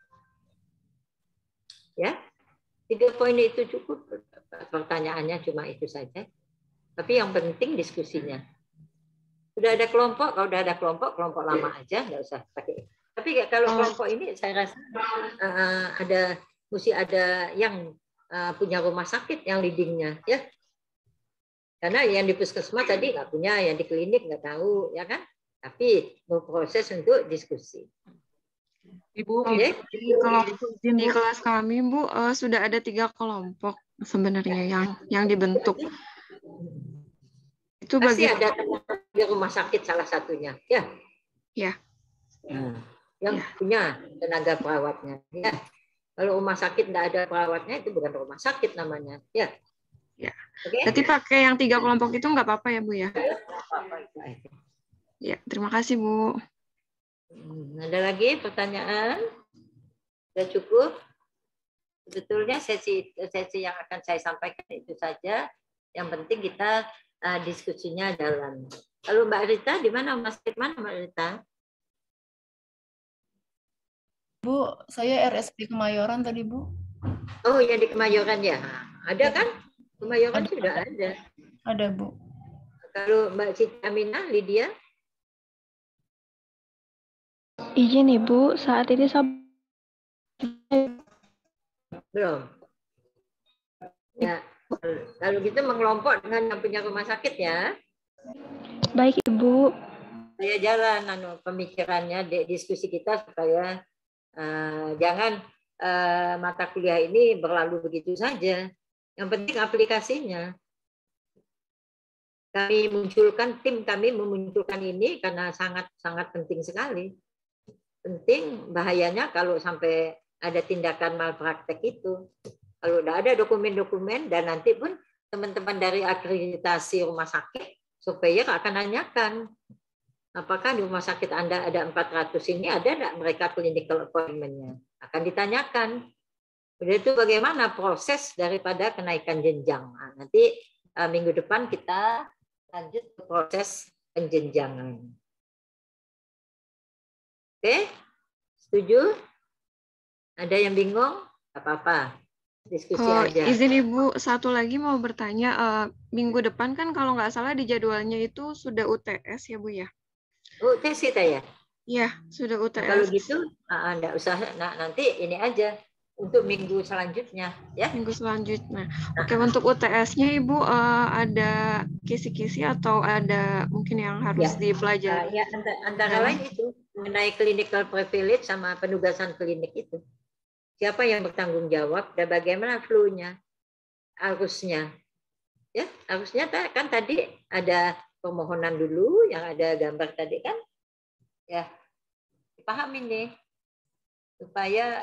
ya. Tiga poin itu cukup. Pertanyaannya cuma itu saja, tapi yang penting diskusinya. Sudah ada kelompok, kalau sudah ada kelompok, kelompok lama aja, nggak usah pakai. Tapi kalau kelompok ini saya rasa uh, ada mesti ada yang Uh, punya rumah sakit yang leadingnya, ya, karena yang di puskesmas tadi nggak punya, yang di klinik nggak tahu, ya kan, tapi berproses untuk diskusi. Ibu, okay. Kalau di kelas kami Bu uh, sudah ada tiga kelompok sebenarnya yang yang dibentuk. Itu Pasti bagi ada teman di rumah sakit salah satunya, ya. ya. Nah, yang punya tenaga perawatnya, ya. Kalau rumah sakit tidak ada perawatnya itu bukan rumah sakit namanya, ya. Ya. Oke. Berarti pakai yang tiga kelompok itu nggak apa-apa ya Bu ya? Okay. Ya, terima kasih Bu. Hmm, ada lagi pertanyaan? Sudah cukup? Sebetulnya sesi sesi yang akan saya sampaikan itu saja. Yang penting kita uh, diskusinya jalan. Lalu Mbak Rita, di mana Mas Sakit mana Mbak Rita? Bu, saya R S P Kemayoran tadi Bu. Oh ya di Kemayoran ya. Ada kan? Kemayoran Ada, sudah ada. ada. Ada Bu. Kalau Mbak Siti Aminah, Lydia? Izin Ibu, saat ini saya Belum. Ya, kalau gitu mengelompok dengan yang punya rumah sakit ya. baik Ibu. Saya jalan anu pemikirannya di diskusi kita supaya uh, jangan uh, mata kuliah ini berlalu begitu saja. Yang penting aplikasinya. Kami munculkan, tim kami memunculkan ini karena sangat-sangat penting sekali. Penting, bahayanya kalau sampai ada tindakan malpraktek itu. Kalau tidak ada dokumen-dokumen dan nanti pun teman-teman dari akreditasi rumah sakit supaya akan nanyakan apakah di rumah sakit Anda ada empat ratus ini ada tidak mereka clinical appointment-nya. Akan ditanyakan. Udah itu bagaimana proses daripada kenaikan jenjang. Nah, nanti uh, minggu depan kita lanjut ke proses penjenjangan. Oke? Setuju? Ada yang bingung? Gak apa-apa. Diskusi Oh, aja. izin Ibu, satu lagi mau bertanya. Uh, minggu depan kan kalau nggak salah di jadwalnya itu sudah U T S ya Bu ya? U T S kita ya? Iya, sudah U T S. Nah, kalau gitu, nah, enggak usah. Nah, nanti ini aja untuk minggu selanjutnya, ya. Minggu selanjutnya. Oke, untuk U T S-nya Ibu uh, ada kisi-kisi atau ada mungkin yang harus Ya. dipelajari? Uh, ya, antara, antara Ya. lain itu mengenai clinical privilege sama penugasan klinik itu. Siapa yang bertanggung jawab dan bagaimana flow-nya, arusnya. Ya, arusnya kan tadi ada permohonan dulu yang ada gambar tadi kan. Ya. Dipahami nih. Supaya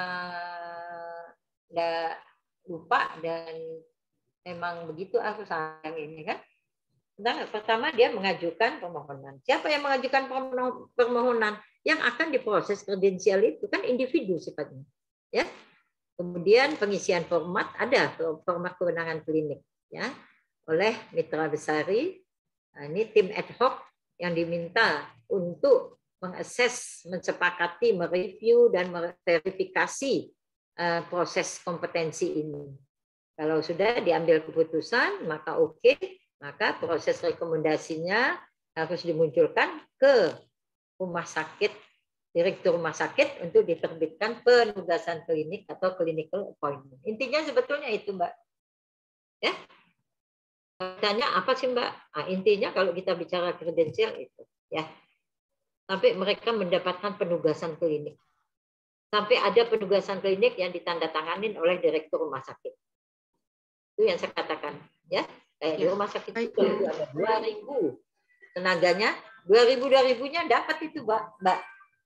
nggak uh, lupa dan memang begitu arus yang ini kan. Nah, pertama dia mengajukan permohonan. Siapa yang mengajukan permohonan? Yang akan diproses kredensial itu kan individu sifatnya. Ya, kemudian pengisian format ada format kewenangan klinik ya oleh Mitra Besari. Nah, ini tim ad hoc yang diminta untuk mengakses, mensepakati, mereview dan verifikasi uh, proses kompetensi ini. Kalau sudah diambil keputusan maka oke, okay, maka proses rekomendasinya harus dimunculkan ke rumah sakit. Direktur rumah sakit untuk diterbitkan penugasan klinik atau clinical appointment. Intinya sebetulnya itu, Mbak. Ya. Tanya apa sih, Mbak? Nah, intinya kalau kita bicara kredensial itu, ya. Sampai mereka mendapatkan penugasan klinik. Sampai ada penugasan klinik yang ditandatanganin oleh direktur rumah sakit. Itu yang saya katakan, ya. Kayak di rumah sakit itu ada dua ribu tenaganya, dua ribu dua ribunya dapat itu, Mbak. Mbak.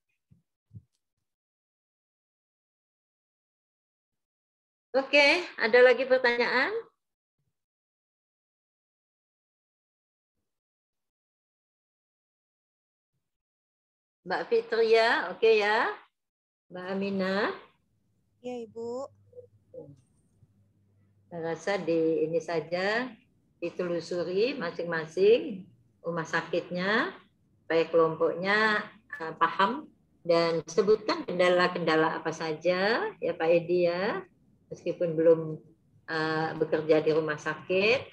Oke, ada lagi pertanyaan? Mbak Fitria, oke ya. Mbak Aminah. Ya, Ibu. Saya rasa di ini saja ditelusuri masing-masing rumah sakitnya, supaya kelompoknya uh, paham dan sebutkan kendala-kendala apa saja ya Pak Edi ya. Meskipun belum uh, bekerja di rumah sakit,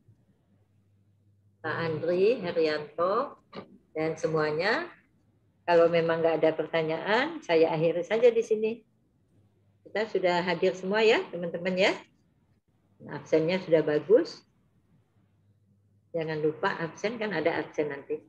Pak Andri, Herianto, dan semuanya. Kalau memang nggak ada pertanyaan, saya akhiri saja di sini. Kita sudah hadir semua ya, teman-teman ya. Absennya sudah bagus. Jangan lupa absen, kan ada absen nanti.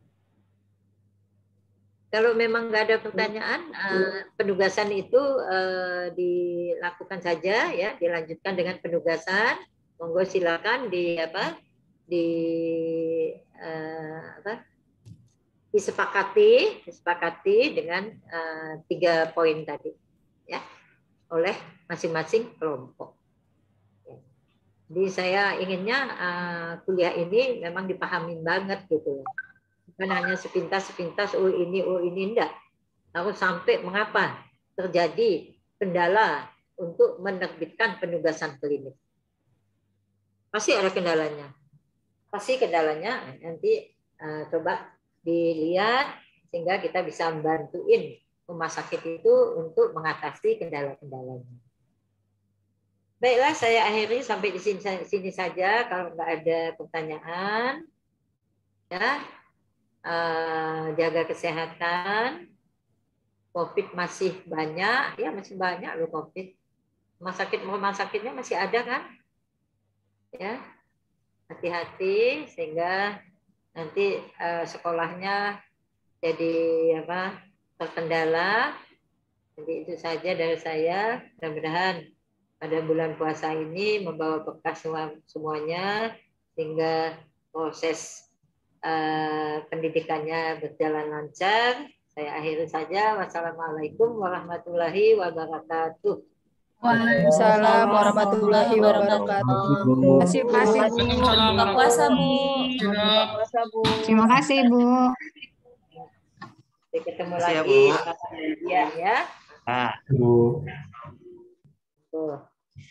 Kalau memang nggak ada pertanyaan, uh, penugasan itu uh, dilakukan saja ya, dilanjutkan dengan penugasan. Monggo silakan di apa di uh, apa, disepakati disepakati dengan uh, tiga poin tadi ya oleh masing-masing kelompok. Jadi saya inginnya uh, kuliah ini memang dipahamin banget gitu, bukan hanya sepintas-sepintas oh ini oh ini enggak, harus sampai mengapa terjadi kendala untuk menerbitkan penugasan klinik. Pasti ada kendalanya, pasti kendalanya nanti uh, coba dilihat sehingga kita bisa membantuin rumah sakit itu untuk mengatasi kendala-kendalanya. Baiklah, saya akhiri sampai di sini, sini saja. Kalau nggak ada pertanyaan, ya uh, jaga kesehatan. COVID masih banyak, ya masih banyak loh COVID. Rumah sakit rumah sakitnya masih ada kan? Ya, hati-hati sehingga nanti uh, sekolahnya jadi apa terkendala. Jadi itu saja dari saya. Mudah-mudahan pada bulan puasa ini membawa berkah semua, semuanya sehingga proses uh, pendidikannya berjalan lancar. Saya akhiri saja. Wassalamualaikum warahmatullahi wabarakatuh. Waalaikumsalam warahmatullahi wabarakatuh. Terima kasih Bu. Buka puasa Bu. Buka puasa Bu. Terima kasih Bu. Sampai ketemu Terima kasih ya, lagi. Bu. Ya, ya. Ah. Bu. Tuh.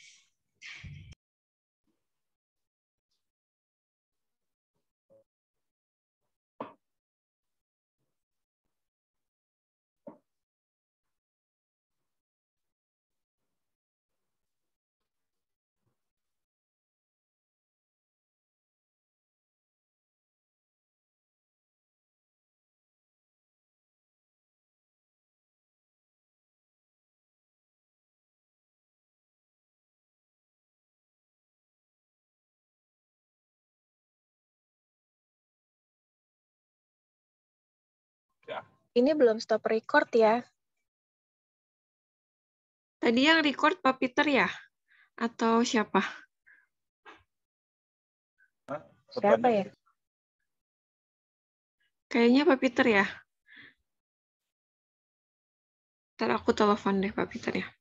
Ini belum stop record ya? Tadi yang record Pak Peter ya? Atau siapa? Siapa ya? Kayaknya Pak Peter ya. Ntar aku telepon deh Pak Peter ya.